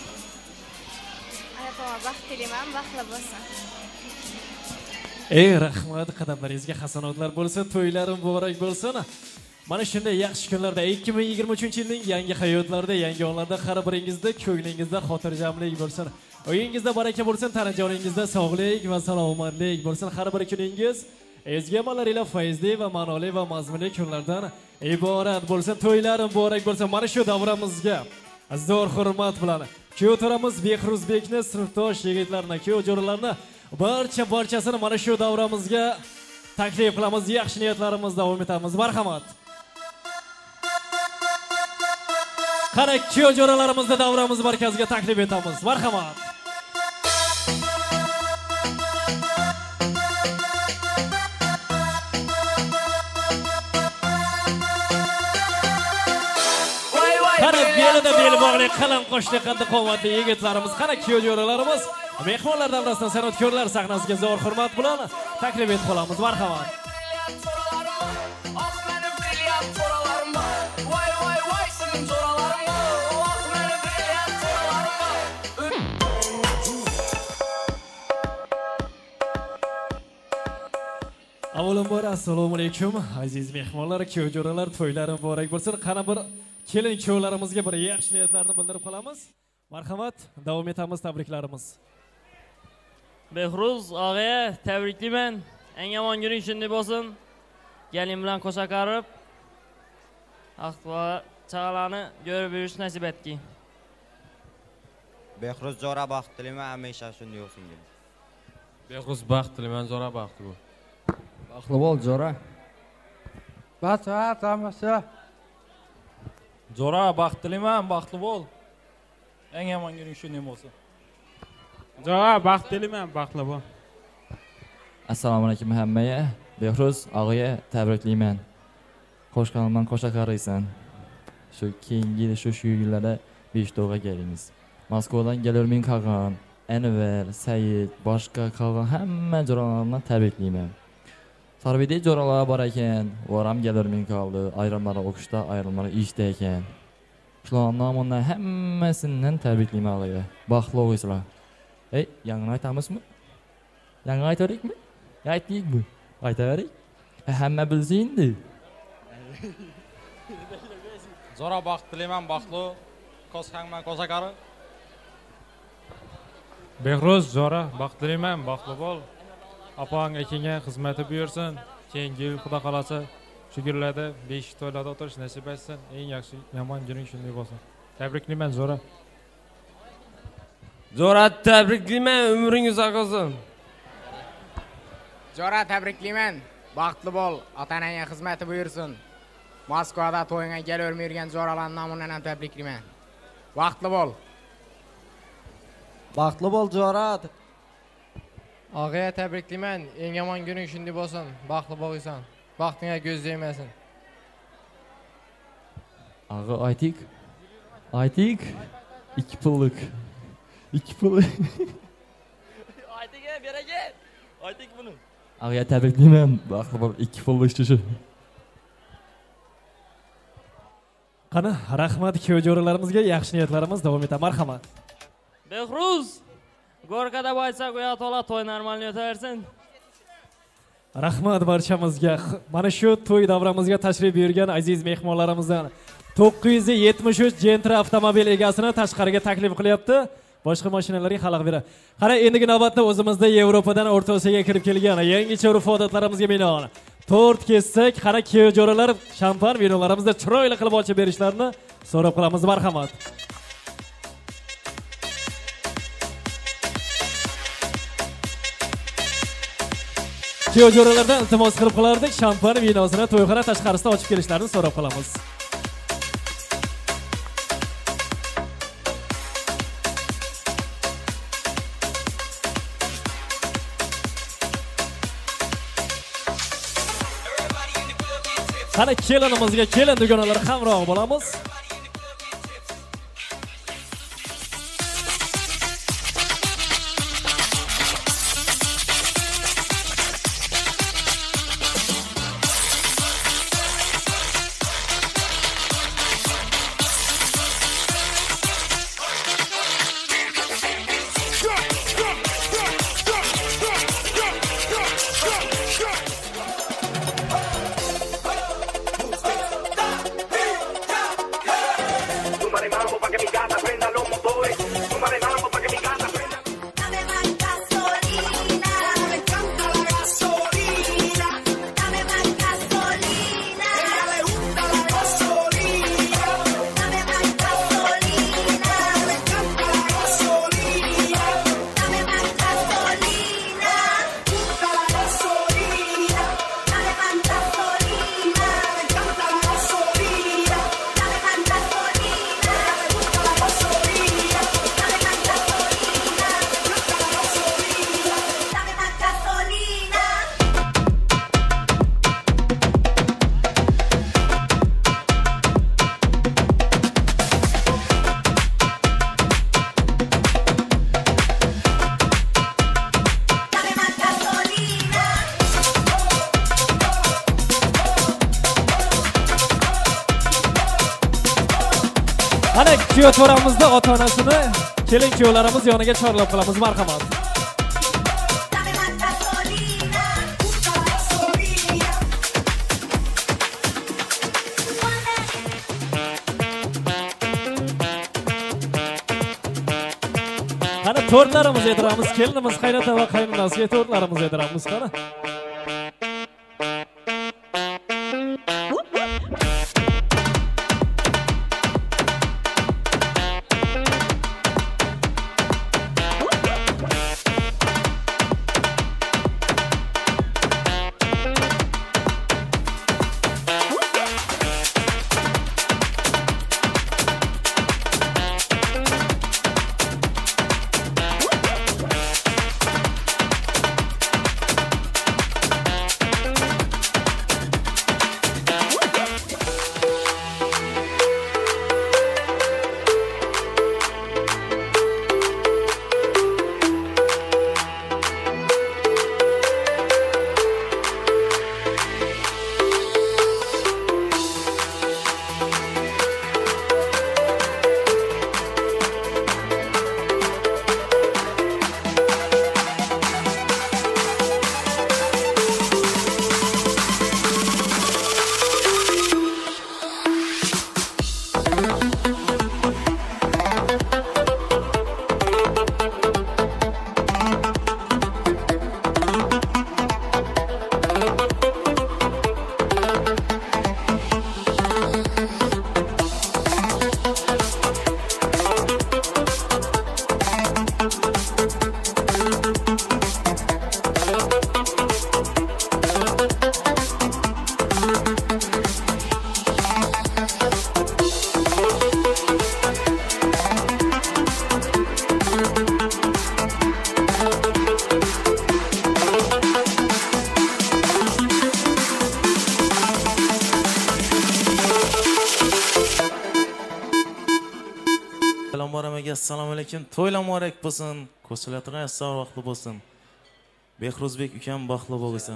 Ayapama baxt tilayman, baxtli bo'lsin. Ey rahmat, qadamlaringizga hasanotlar bo'lsin, to'ylar muborak bo'lsin. Mana shunday yaxshi kunlarda ikki ming yigirma uchinchi yilning yangi hayotlarida, yangi onlarda har biringizda ko'nglingizda xotirjamlik bo'lsin. O'yingizda baraka bo'lsin, tanajoningizda sog'lik va salomatlik bo'lsin. Har bir kuningiz ezgu amallar ila fayzli va ma'noli va mazmunli kunlardan iborat bo'lsin. To'ylar muborak bo'lsin. Mana shu davramizga zo'r hurmat bilan kuyov to'ramiz Behruzbekni, sinfdosh yigitlarni, kuyov jo'ralarni barcha barchasini mana shu davramizga taklif qilamiz. Yaxshi niyatlarimizni davom etamiz. Marhamat. Qara kuyov jo'ralarimizni davramiz markaziga taklif etamiz. Marhamat. Qara belida bel bog'liq, qalam qo'shli qaddi qomatli yigitlarimiz, qara kuyov jo'ralarimiz mehmonlar davrasidan san'atkorlar sahnasiga zo'r hurmat bilan taklif etib qolamiz. Marhamat. Avvalambor assalomu alaykum aziz mehmonlar, kuyov jo'ralar, to'ylari muborak bo'lsin. Qana bir kelin kuyovlarimizga bir yaxshi niyatlarni bildirib qolamiz. Marhamat, davom etamiz, tabriklarimiz. Behruz og'aya tabriklayman. Eng yomon kuning shunday bo'lsin. Gelin bilan qo'sha qarib, ahvol chaqalarni ko'rib yurish nasib etdi. Behruz zo'ra baxt tilayman, hamisha shunday bo'lsin. Behruz baxt tilayman, zo'ra baxt bu. Baxtli bo'l, zo'ra. Bacha, tamasha. Zo'ra baxt tilayman, baxtli bo'l. Eng yomon kuning shunday bo'lsin. Zo'ra baxt tilayman, baxtli bo'l. Assalomu alaykum hammaga. Behruz og'aya tabriklayman. Qo'shqanman qo'sha qaraysan. Shu keyingi shu shu yillarda besh to'g'ga kelamiz. Moskvadan Gelormin Qag'on, Anvar, Said, boshqa qolgan hamma jo'ralarni tabriklayman. Sarbida jo'ralar bor ekan, Varam Gelormin qoldi, ayrimlari o'qishda, ayrimlari ishda ekan. Shular nomidan hammasidan tabriklayman og'aya. Baxtli bo'linglar. Ey, yangi aytamizmi? Yangi aytarikmi? Aytdikmi? Aytaverik. Hamma bilsin-di. Zo'ra baxt tilayman, baxtli. Qo'shqanman qo'sha qarib. Behruz zo'ra baxt tilayman, baxtli bo'l. Opang akinga xizmati buyursin. Keyingi yil xudo xolasa shu kunlarda besh to'ylarda o'tirish nasib etsin. Eng yaxshi yomon kuning shunday bo'lsin. Tabriklayman zo'ra. Zo'ra tabriklayman, umring uzoq bo'lsin. Zo'ra tabriklayman. Baxtli bo'l, ota-onangga xizmati buyursin. Moskvada to'yinga kelib yurgan zo'ralar nomidan ham tabriklayman. Baxtli bo'l. Baxtli bo'l zo'ra. Og'aya tabriklayman. Eng yomon kuning shunday bo'lsin. Baxtli bo'lsan. Baxtingga ko'z tegmasin. Og'a aytik. Aytik. ikki pullik. ikki pullik. Aytik, beraka. Aytik buni. Og'aya tabriklayman. Baxtli bo'l, ikki pullik shu. Qani, rahmat kuyov jo'ralarimizga, yaxshi niyatlarimiz davom etadi. Marhamat. Behruz Gorkada baytsak, uya to'la to'y normal o'taversin. Rahmat barchamizga. Mana shu to'y davramizga tashrif buyurgan aziz mehmonlarimizdan to'qqiz yuz yetmish uch Gentra avtomobil egasini tashqariga taklif qilyapti. Boshqa mashinalarga xalaq beradi. Qara, endigi navbatda o'zimizda Yevropadan O'rta Osiyoga kirib kelgan yangicha urf-odatlarimizga binoan tort kessak, qara kuyov jo'ralar shampan vinolarimizda chiroyli qilib ochib berishlarini so'rab qolamiz. Marhamat. Kuyovjo'ralardan iltimos qilib qolardik, shampaniya vinosini to'yxona tashqarisida ochib kelishlarini so'rab qolamiz. Qani kelinimizga kelin dugonalar hamroh bo'lamiz. Kuyov to'ramizda ota-onasini kelin kuyovlarimiz yoniga chorlab qilamiz, marhamat. Qani tortlarimiz yediramiz, kelinimiz qaynota va qaynonasiga tortlarimiz yediramiz, qani. Assalomu alaykum. To'ylar muborak bo'lsin. Ko'chalarga sog' vaqtli bo'lsin. Behruzbek ukam baxtli bo'lsin.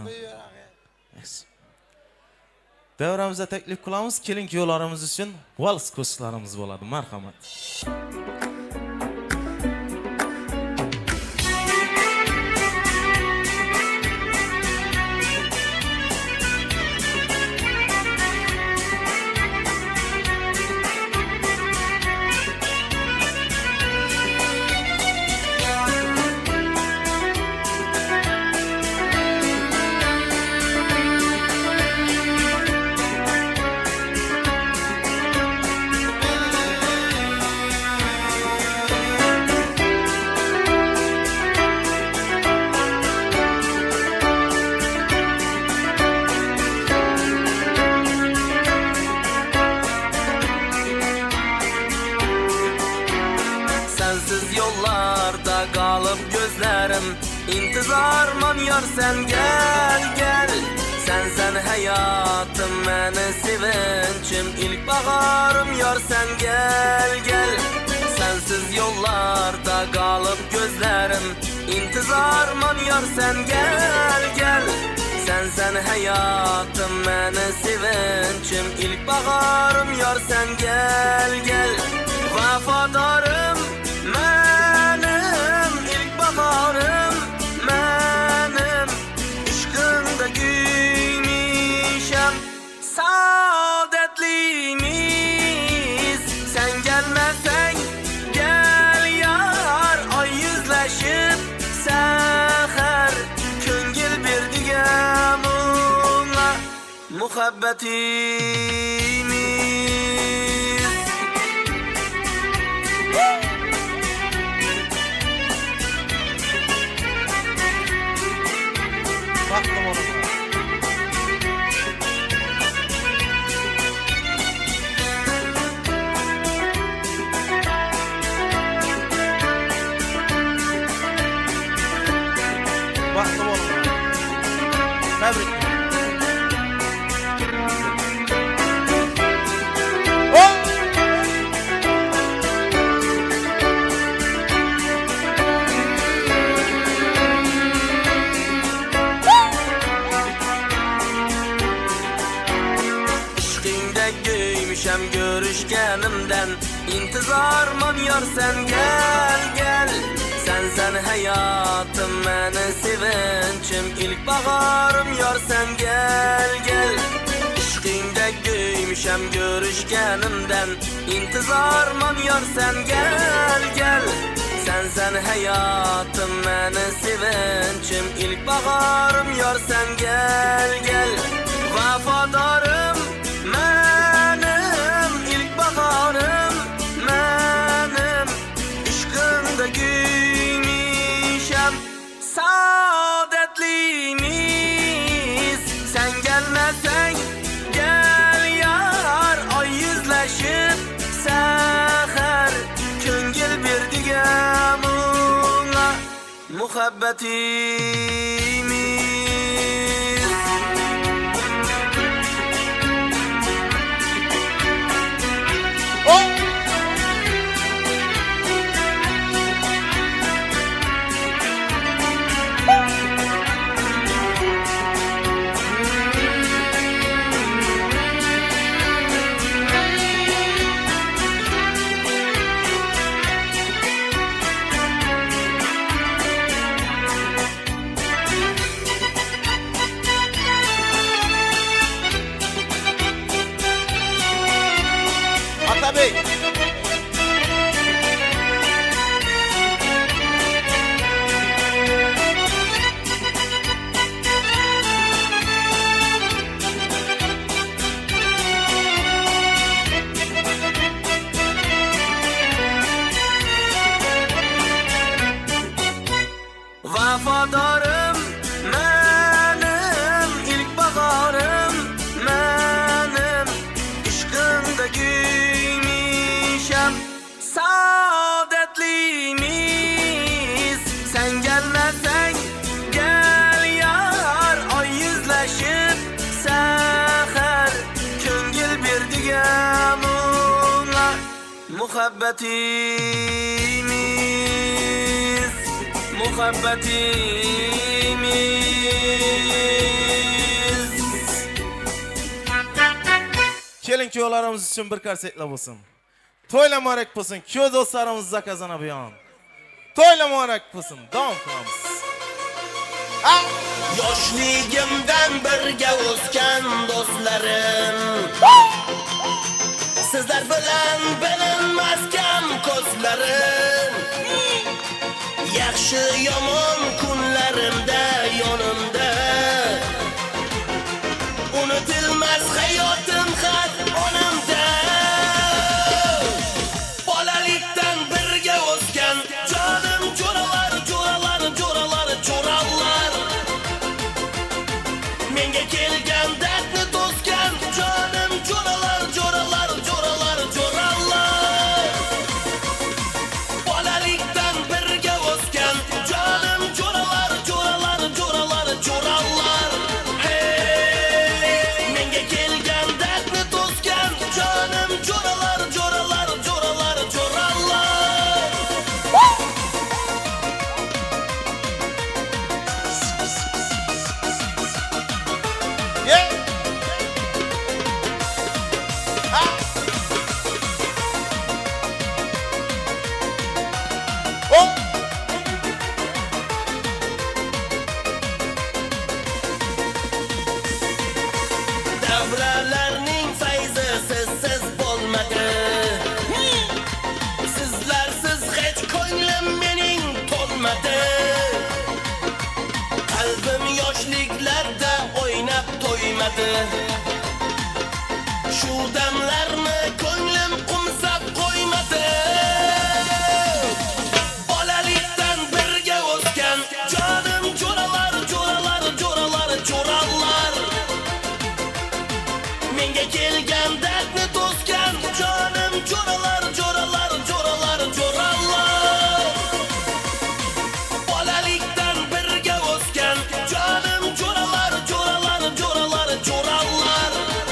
Davramizda taklif qilamiz, kelin kuyovlarimiz uchun vals qo'shiqlarimiz bo'ladi. Marhamat. gözlerim intizarman yar sen gel gel Sen sen hayatım meni sevinçim ilk baharım yar sen gel gel Sensiz yollarda kalıp gözlerim intizarman yar sen gel gel Sen sen hayatım meni sevinçim ilk baharım yar sen gel gel Vafadarım menim ilk baharım menim Işkında giymişem saadetliyimiz Sen gelmesen gel yar ay yüzleşip seher Köngil bir digem ona muhabbetimiz Baktım onu. Baktım onu. Tebrik. Görüşem görüşkenimden intizarman yar sen gel gel Sen sen hayatım meni sevinçim ilk baharım yar sen gel gel Işkingde göymüşem görüşkenimden intizarman yar sen gel gel Sen sen hayatım meni sevinçim ilk baharım yar sen gel gel Vafadarım menim ilk baharım menim Işkında giymişem saadetliyimiz Sen gelmesen gel yar ay yüzleşip seher Köngil bir digem ona muhabbetimiz Atabey. Vafadarım menim ilk baharım menim Işkında giymişem saadetliyimiz Sen gelmesen gel yar ay yüzleşip seher Köngil bir digem ona muhabbetimiz muhabbetimiz Keling kuyovlarimiz uchun bir konsertlar bo'lsin. To'ylar muborak bo'lsin. Kuyov do'stlarimiz zakazana buyon. To'ylar muborak bo'lsin. Davom qilamiz. Yoshligimdan birga o'sgan do'stlarim Sizlar bilan bilinmaskan ko'zlarim Yaxshi yomon kunlarimda yonimda Unutilmas hayotim har onimda Bolalikdan birga o'sgan jonim jo'ralar jo'ralar jo'ralar jo'ralar Menga kelgan dardni to'sgan jonim jo'ralar jo'ralar jo'ralar jo'ralar Bolalikdan birga o'sgan jonim jo'ralar menga kelgan dardni to'sgan jonim jo'ralar jo'ralar jo'ralar jo'ralar bolalikdan birga o'sgan jonim jo'ralar jo'ralar jo'ralar jo'ralar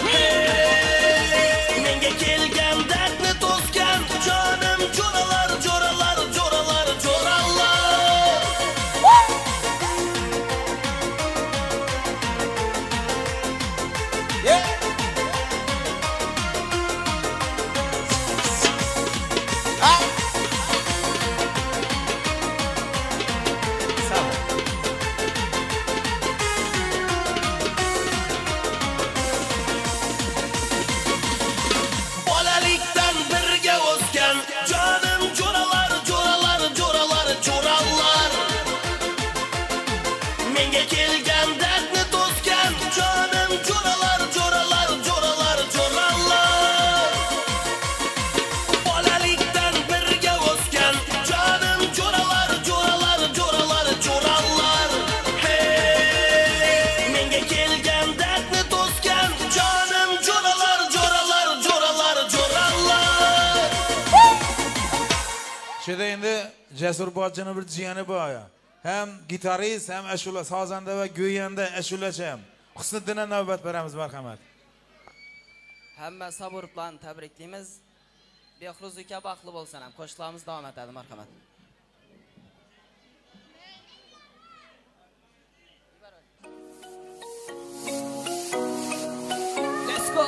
menga kelgan dardni to'sgan jonim jo'ralar jo'ralar jo'ralar jo'ralar bolalikdan birga o'sgan jonim jo'ralar jo'ralar jo'ralar jo'ralar menga kelgan dardni to'sgan jonim jo'ralar jo'ralar jo'ralar jo'ralar bolalikdan birga o'sgan jonim jo'ralar jo'ralar jo'ralar jo'ralar menga kelgan dardni to'sgan jonim jo'ralar jo'ralar jo'ralar jo'ralar Şurada endi Jasur Bojjani bir jiyani bor. Hem gitarist, hem ashula sozanda va go'yanda ashulachi ham. Husniddindan navbat beramiz, marhamat. Hamma sabr bilan tabriklaymiz. Behruz aka baxtli bo'lsin ham. Qo'shiqlarimiz davom etadi, marhamat. Let's go.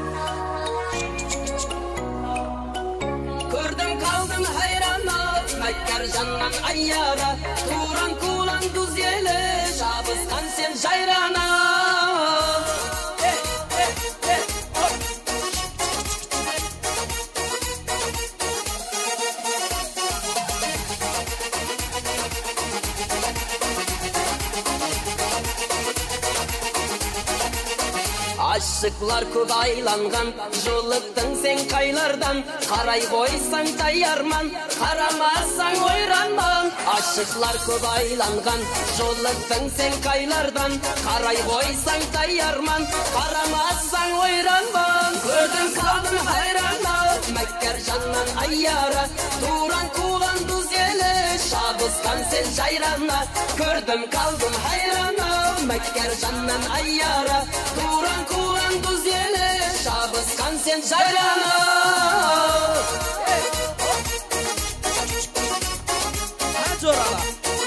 Ko'rdim qaldim hayron, makkar jannan ayyara, Turan kulan duz yeli, shabisqan sen jayrana. Aşıklar ko'p aylangan, yo'liqding sen qaylardan, qaray qo'ysang tayyorman, qaramasang o'yranman. Aşıklar ko'p aylangan, yo'liqding sen qaylardan, qaray qo'ysang tayyorman, qaramasang o'yranman. Ko'rdim qalbim hayron, makkar jannan ayyara, Turan kulan duz yeli, shabisqan sen jayrana. Ko'rdim qalbim hayron, makkar jannan ayyara, Turan kulan duz yeli, shabisqan sen jayrana. Ha jo'ralar.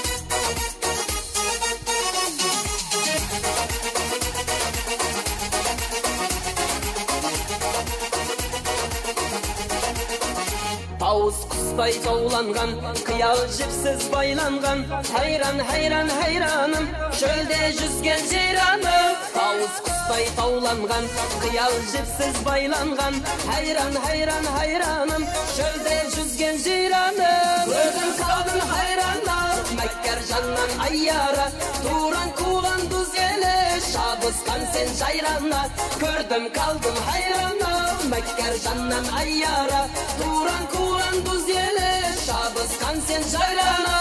Tavus qusday tovlangan, qiyal jipsiz baylangan, hayran hayran hayranım, çölde yüzgen ceyranım. Tavus qusday tovlangan, qiyal jipsiz baylangan, hayran hayran hayranım, çölde yüzgen ceyranım. Ko'rdim qalbim hayrana, makkar jannan ayyara, Turan kulan duz yeli, shabisqan sen jayrana. Ko'rdim qalbim hayrana, makkar jannan ayyara, Turan kulan duz yeli, shabisqan sen jayrana.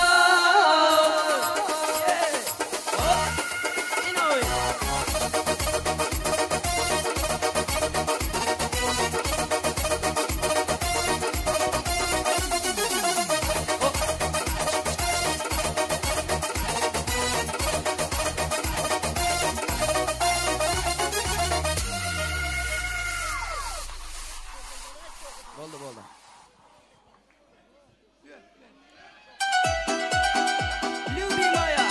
Bo'ldi, bo'ldi. Любимая.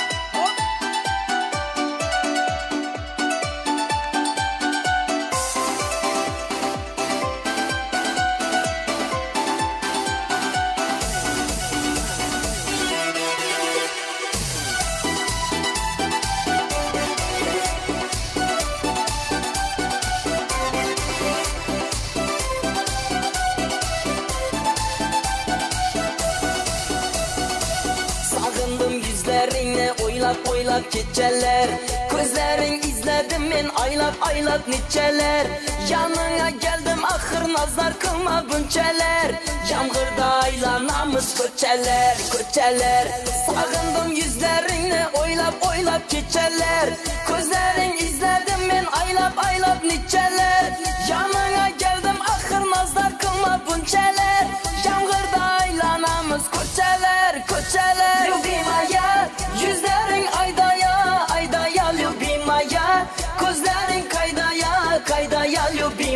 Oylab oylab keçeler, gözlerin izledim men aylab aylab neçeler. Yanına geldim ahır nazar kılma bunçeler, yağmurda aylanamız köçeler köçeler. Sağındım yüzlerini oylab oylab keçeler, gözlerin izledim men aylab aylab neçeler.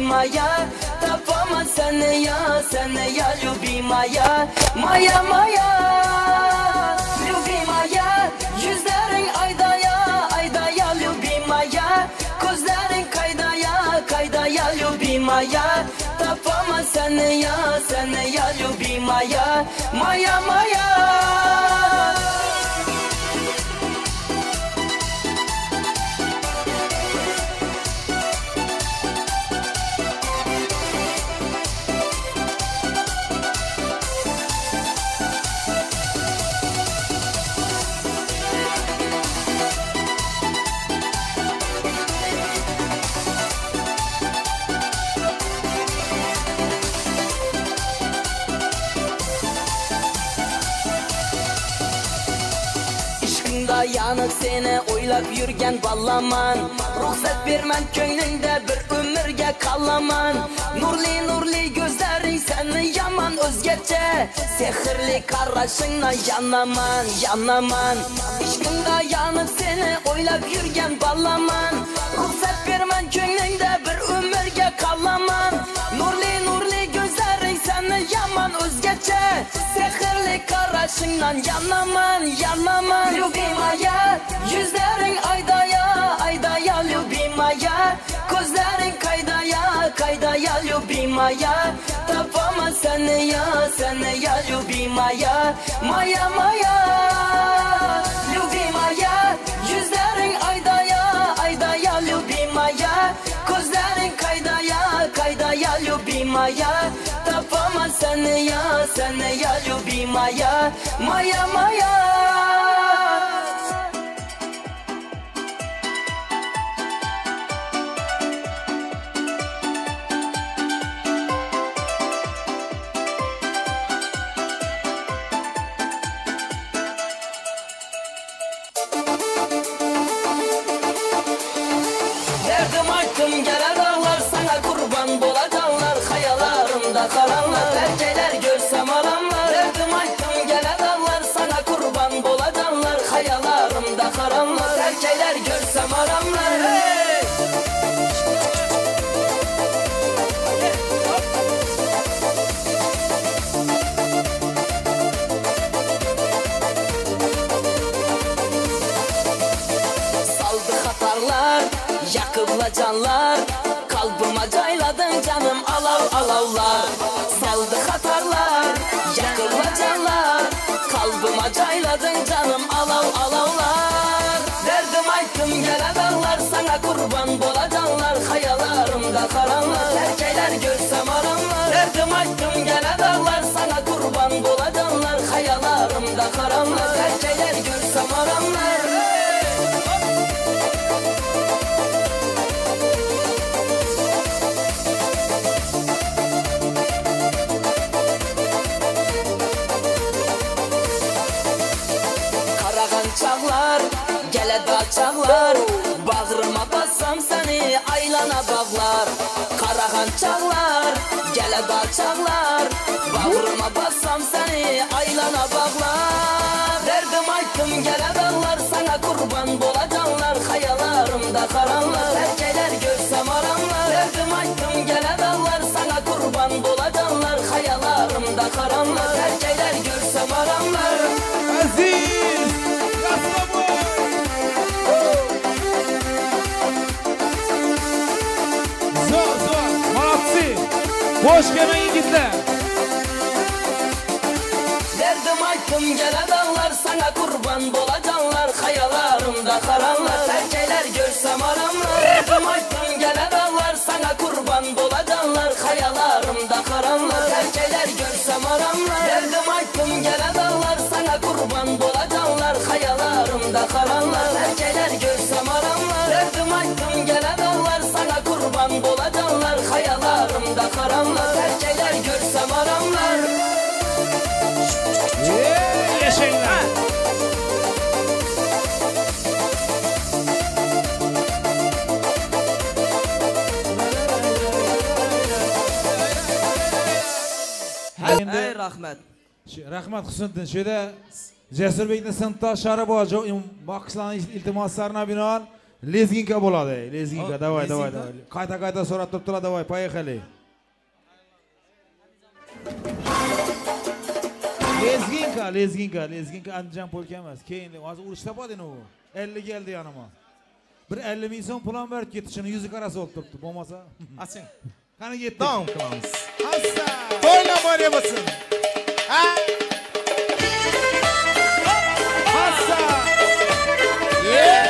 любимая, tapaman seni ya, seni ya любимая, моя моя любимая, yüzlerin ayda ya, ayda ya любимая, gözlerin kayda ya, kayda ya любимая, tapaman seni ya, seni ya любимая, моя моя. Yanık seni oylap yürgen ballaman, ruhsat vermen köynünde bir ömürge kallaman. Nurli nurli gözlerin seni yaman özgece, sehirli karraşınla yanaman yanaman. İşkında yanık seni oylap yürgen ballaman, ruhsat vermen köynünde bir ömürge kallaman. Nurli nurli gözlerin seni yaman özgece, sehirli karraşınla yanaman yanaman. Любимая, yüzlerin ayda ya, ayda ya любимая, gözlerin kayda ya, kayda ya любимая, tapaman seni ya, seni ya любимая, моя моя любимая, yüzlerin ayda ya, ayda ya любимая, gözlerin kayda ya, kayda ya любимая, tapaman seni ya, seni ya любимая, моя моя. Karanlar, erkekler görsem aramlar, derdim aytım gele dağlar, sana kurban boladanlar, hayalarımda karanlar, erkekler görsem aramlar. Hey! Saldı hatarlar, yakıbla canlar, kalbıma cayladın canım alav alavlar. Saldı hatarlar, yakıbla canlar, kalbıma cayladın canım alav alavlar. Derdim aytım gele dağlar, sana kurban bolacanlar, hayalarımda karanlar, erkekler görsem aramlar. Derdim aytım gele dağlar, sana kurban bolacanlar, hayalarımda karanlar, erkekler görsem aramlar. Çağlar, gele dağ çağlar, bağrıma bassam seni aylana bağlar. Karahan çağlar, gele dağ çağlar, bağrıma bassam seni aylana bağlar. Derdim aytım gele dağlar, sana kurban bolacanlar, hayalarımda karanlar, erkekler görsem aramlar. Derdim aytım gele dağlar, sana kurban bolacanlar, hayalarımda karanlar, erkekler görsem aramlar. Aziz! Zor zor, молодцы! Hoş geldin yigitler. Derdim aytım gele dağlar, sana kurban bolacanlar, hayalarımda karanlar, erkekler görsem aramlar. Derdim aytım gele dağlar, sana kurban bolacanlar, hayalarımda karanlar, erkekler görsem aramlar. Derdim aytım gele dağlar, sana kurban bolacanlar, hayalarımda karanlar, erkekler görsem aramlar. Derdim aytım gele dağlar, sana kurban bolacanlar, hayalarımda karanlar, erkekler görsem aramlar. Yaşayınlar. Ey rahmet. Rahmat Hüsnüddin. Şöyle Cesur Bey'in sınıfta şarı boğacı bakışlarının iltimaslarına binaen Lezginka bo'ladi, lezginka. Davay, davay, davay. Qayta-qayta so'rab turibdilar, davay, поехали. Lezginka, lezginka, lezginka Andijon polka emas. Keyin hozir urishda bo'lding u. ellik keldi yanima. Bir ellik ming so'm pulon berib ketdi, shuni yuzi qarasi olib turibdi. Bo'lmasa, asing. Qani ketdi? Davom qilamiz. Hassa! To'yla boriya bo'lsin. Ha! Hassa! Yeah!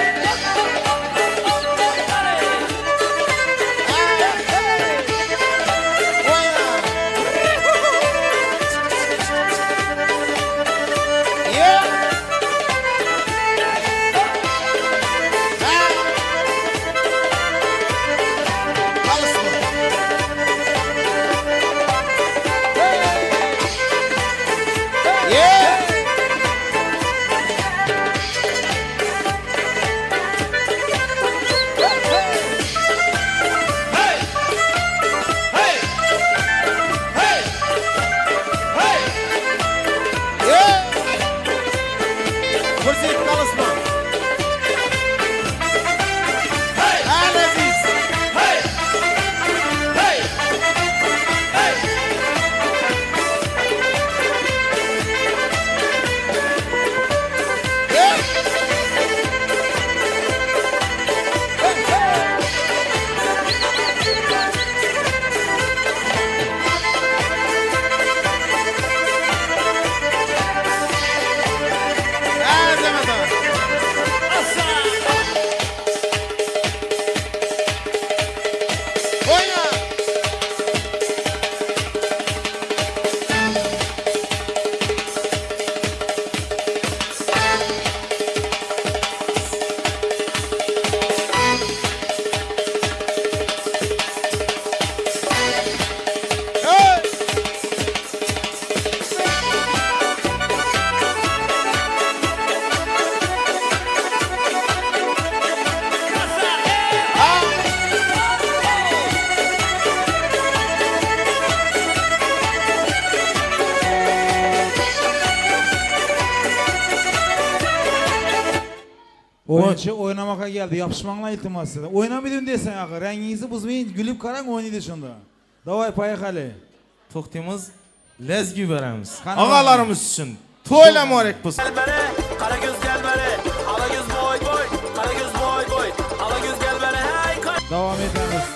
O'yinchi o'ynamaga geldi. Yapışmanglar iltimos sizdan. O'ynamaydim desen axir. Rangingizni buzmayın, gülüp qarang o'ynaydi shunda. Davay, поехали. To'xtimiz, lezgi beramiz. Og'alarimiz uchun to'yla muborak bo'lsin. Qara ko'z galbari, ala ko'z boy boy, qara ko'z boy boy, ala ko'z galbari, hey. Davom etamiz.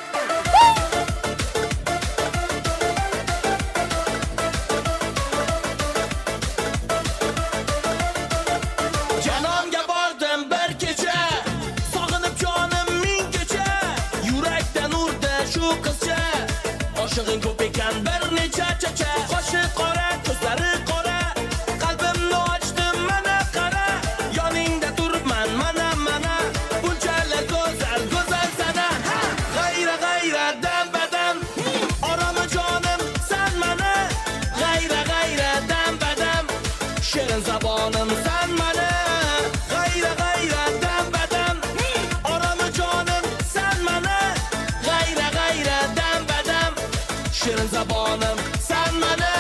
Canonga bordim bir kecha, sog'inib jonim ming kecha, yurakdan urdi shu qizcha. Oshig'ing ko'p ekan bir necha chacha, qoshi qora, ko'zlari qora, qalbimni ochdim mana qara, yoningda turibman mana mana, bunchalar go'zal go'zal sana, g'ayra g'ayra dam badam, orami jonim san mana, g'ayra g'ayra dam badam, shirin zabonim san mana, g'ayra g'ayra dam badam, orami jonim san mana, g'ayra g'ayra dam badam, shirin zabonim san mana.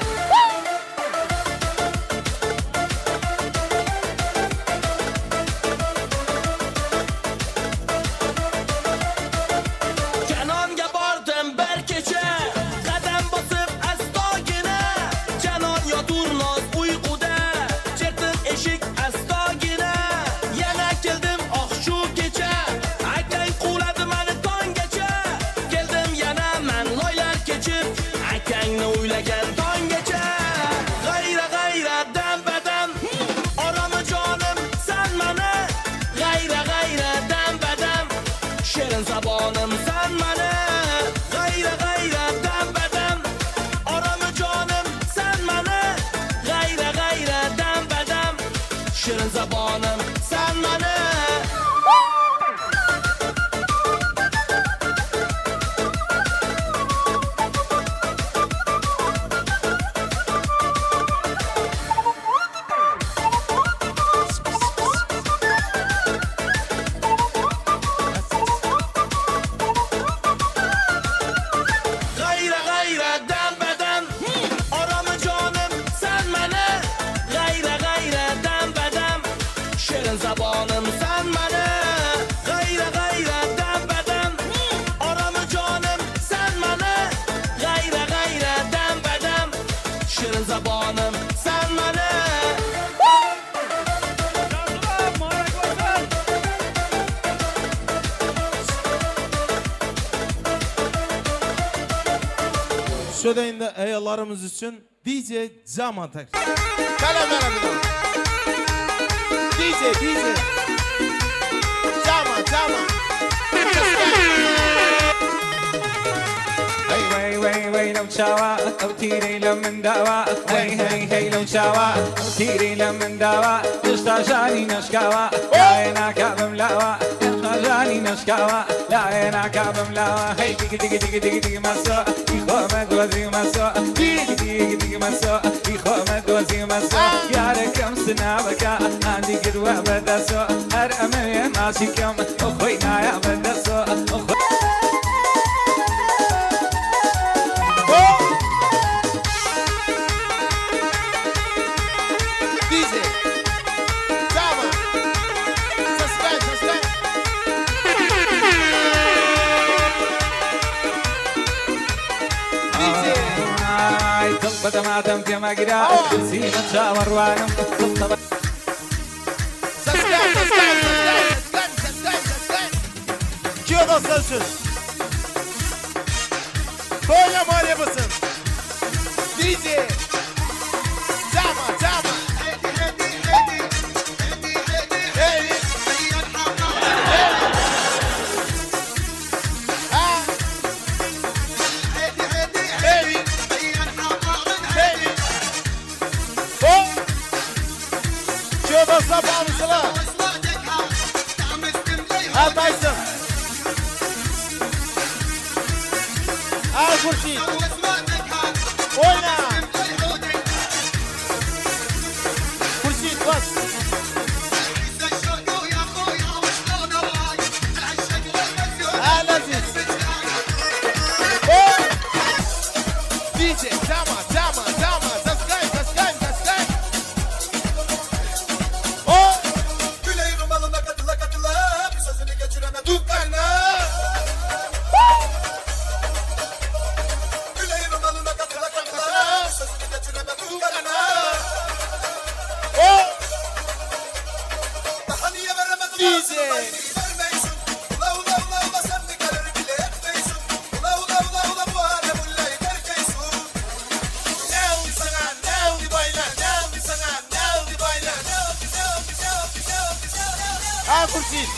Canonga bordim bir kecha, qadam bosib astogina, janon yoturnos uyquda, chertim eshik astogina, yana keldim oq shu kecha, aytang quvladi mani tonggacha, keldim yana man loylar kechib, aytang Şöyle indi ayollarımız için D J Zaman tek. Kalam verebilirim. D J, D J. Zaman, Zaman. Hey, hey, hey, hey, لو شاوا أو تيري لمن دوا hey, hey, hey, لو شاوا أو تيري لمن دوا يشتاجاني نشكاوا لا أنا كابم لاوا يشتاجاني نشكاوا لا أنا كابم لاوا hey ديك ديك ديك ديك ديك مسا يخومد وزي مسا ديك ديك ديك مسا يخومد وزي مسا يا ركم سنابكا عندي قدوة بدسو أرأمي ماشي كم أخوينا يا بدسو بدم عدم في مجرى سيما شاور وانم Kiyo dostlar için Konya Maliye basın D J Zama Zama Dostlar bağımsılar. Al Tyson. Al Kurşit. Oyna. Kurşit bas. Al Aziz. Oh. D J Zama Zama Zama. Zaskay Zaskay Zaskay. Ah, Kurşit.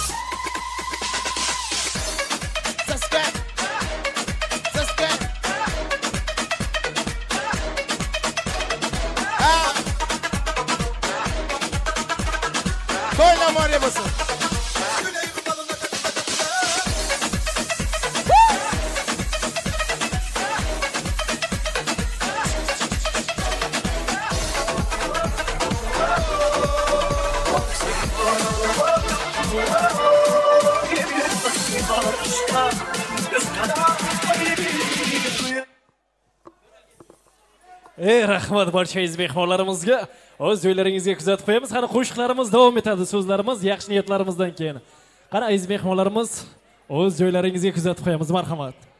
Suspect. Suspect. Ah. Koyla Maria basın. Ey rahmat barchangiz mehmonlarimizga o'z joylaringizga kuzatib qo'yamiz. Qani qo'shiqlarimiz davom etadi, so'zlarimiz yaxshi niyatlarimizdan keyin. Qani aziz mehmonlarimiz o'z joylaringizga kuzatib qo'yamiz. Marhamat.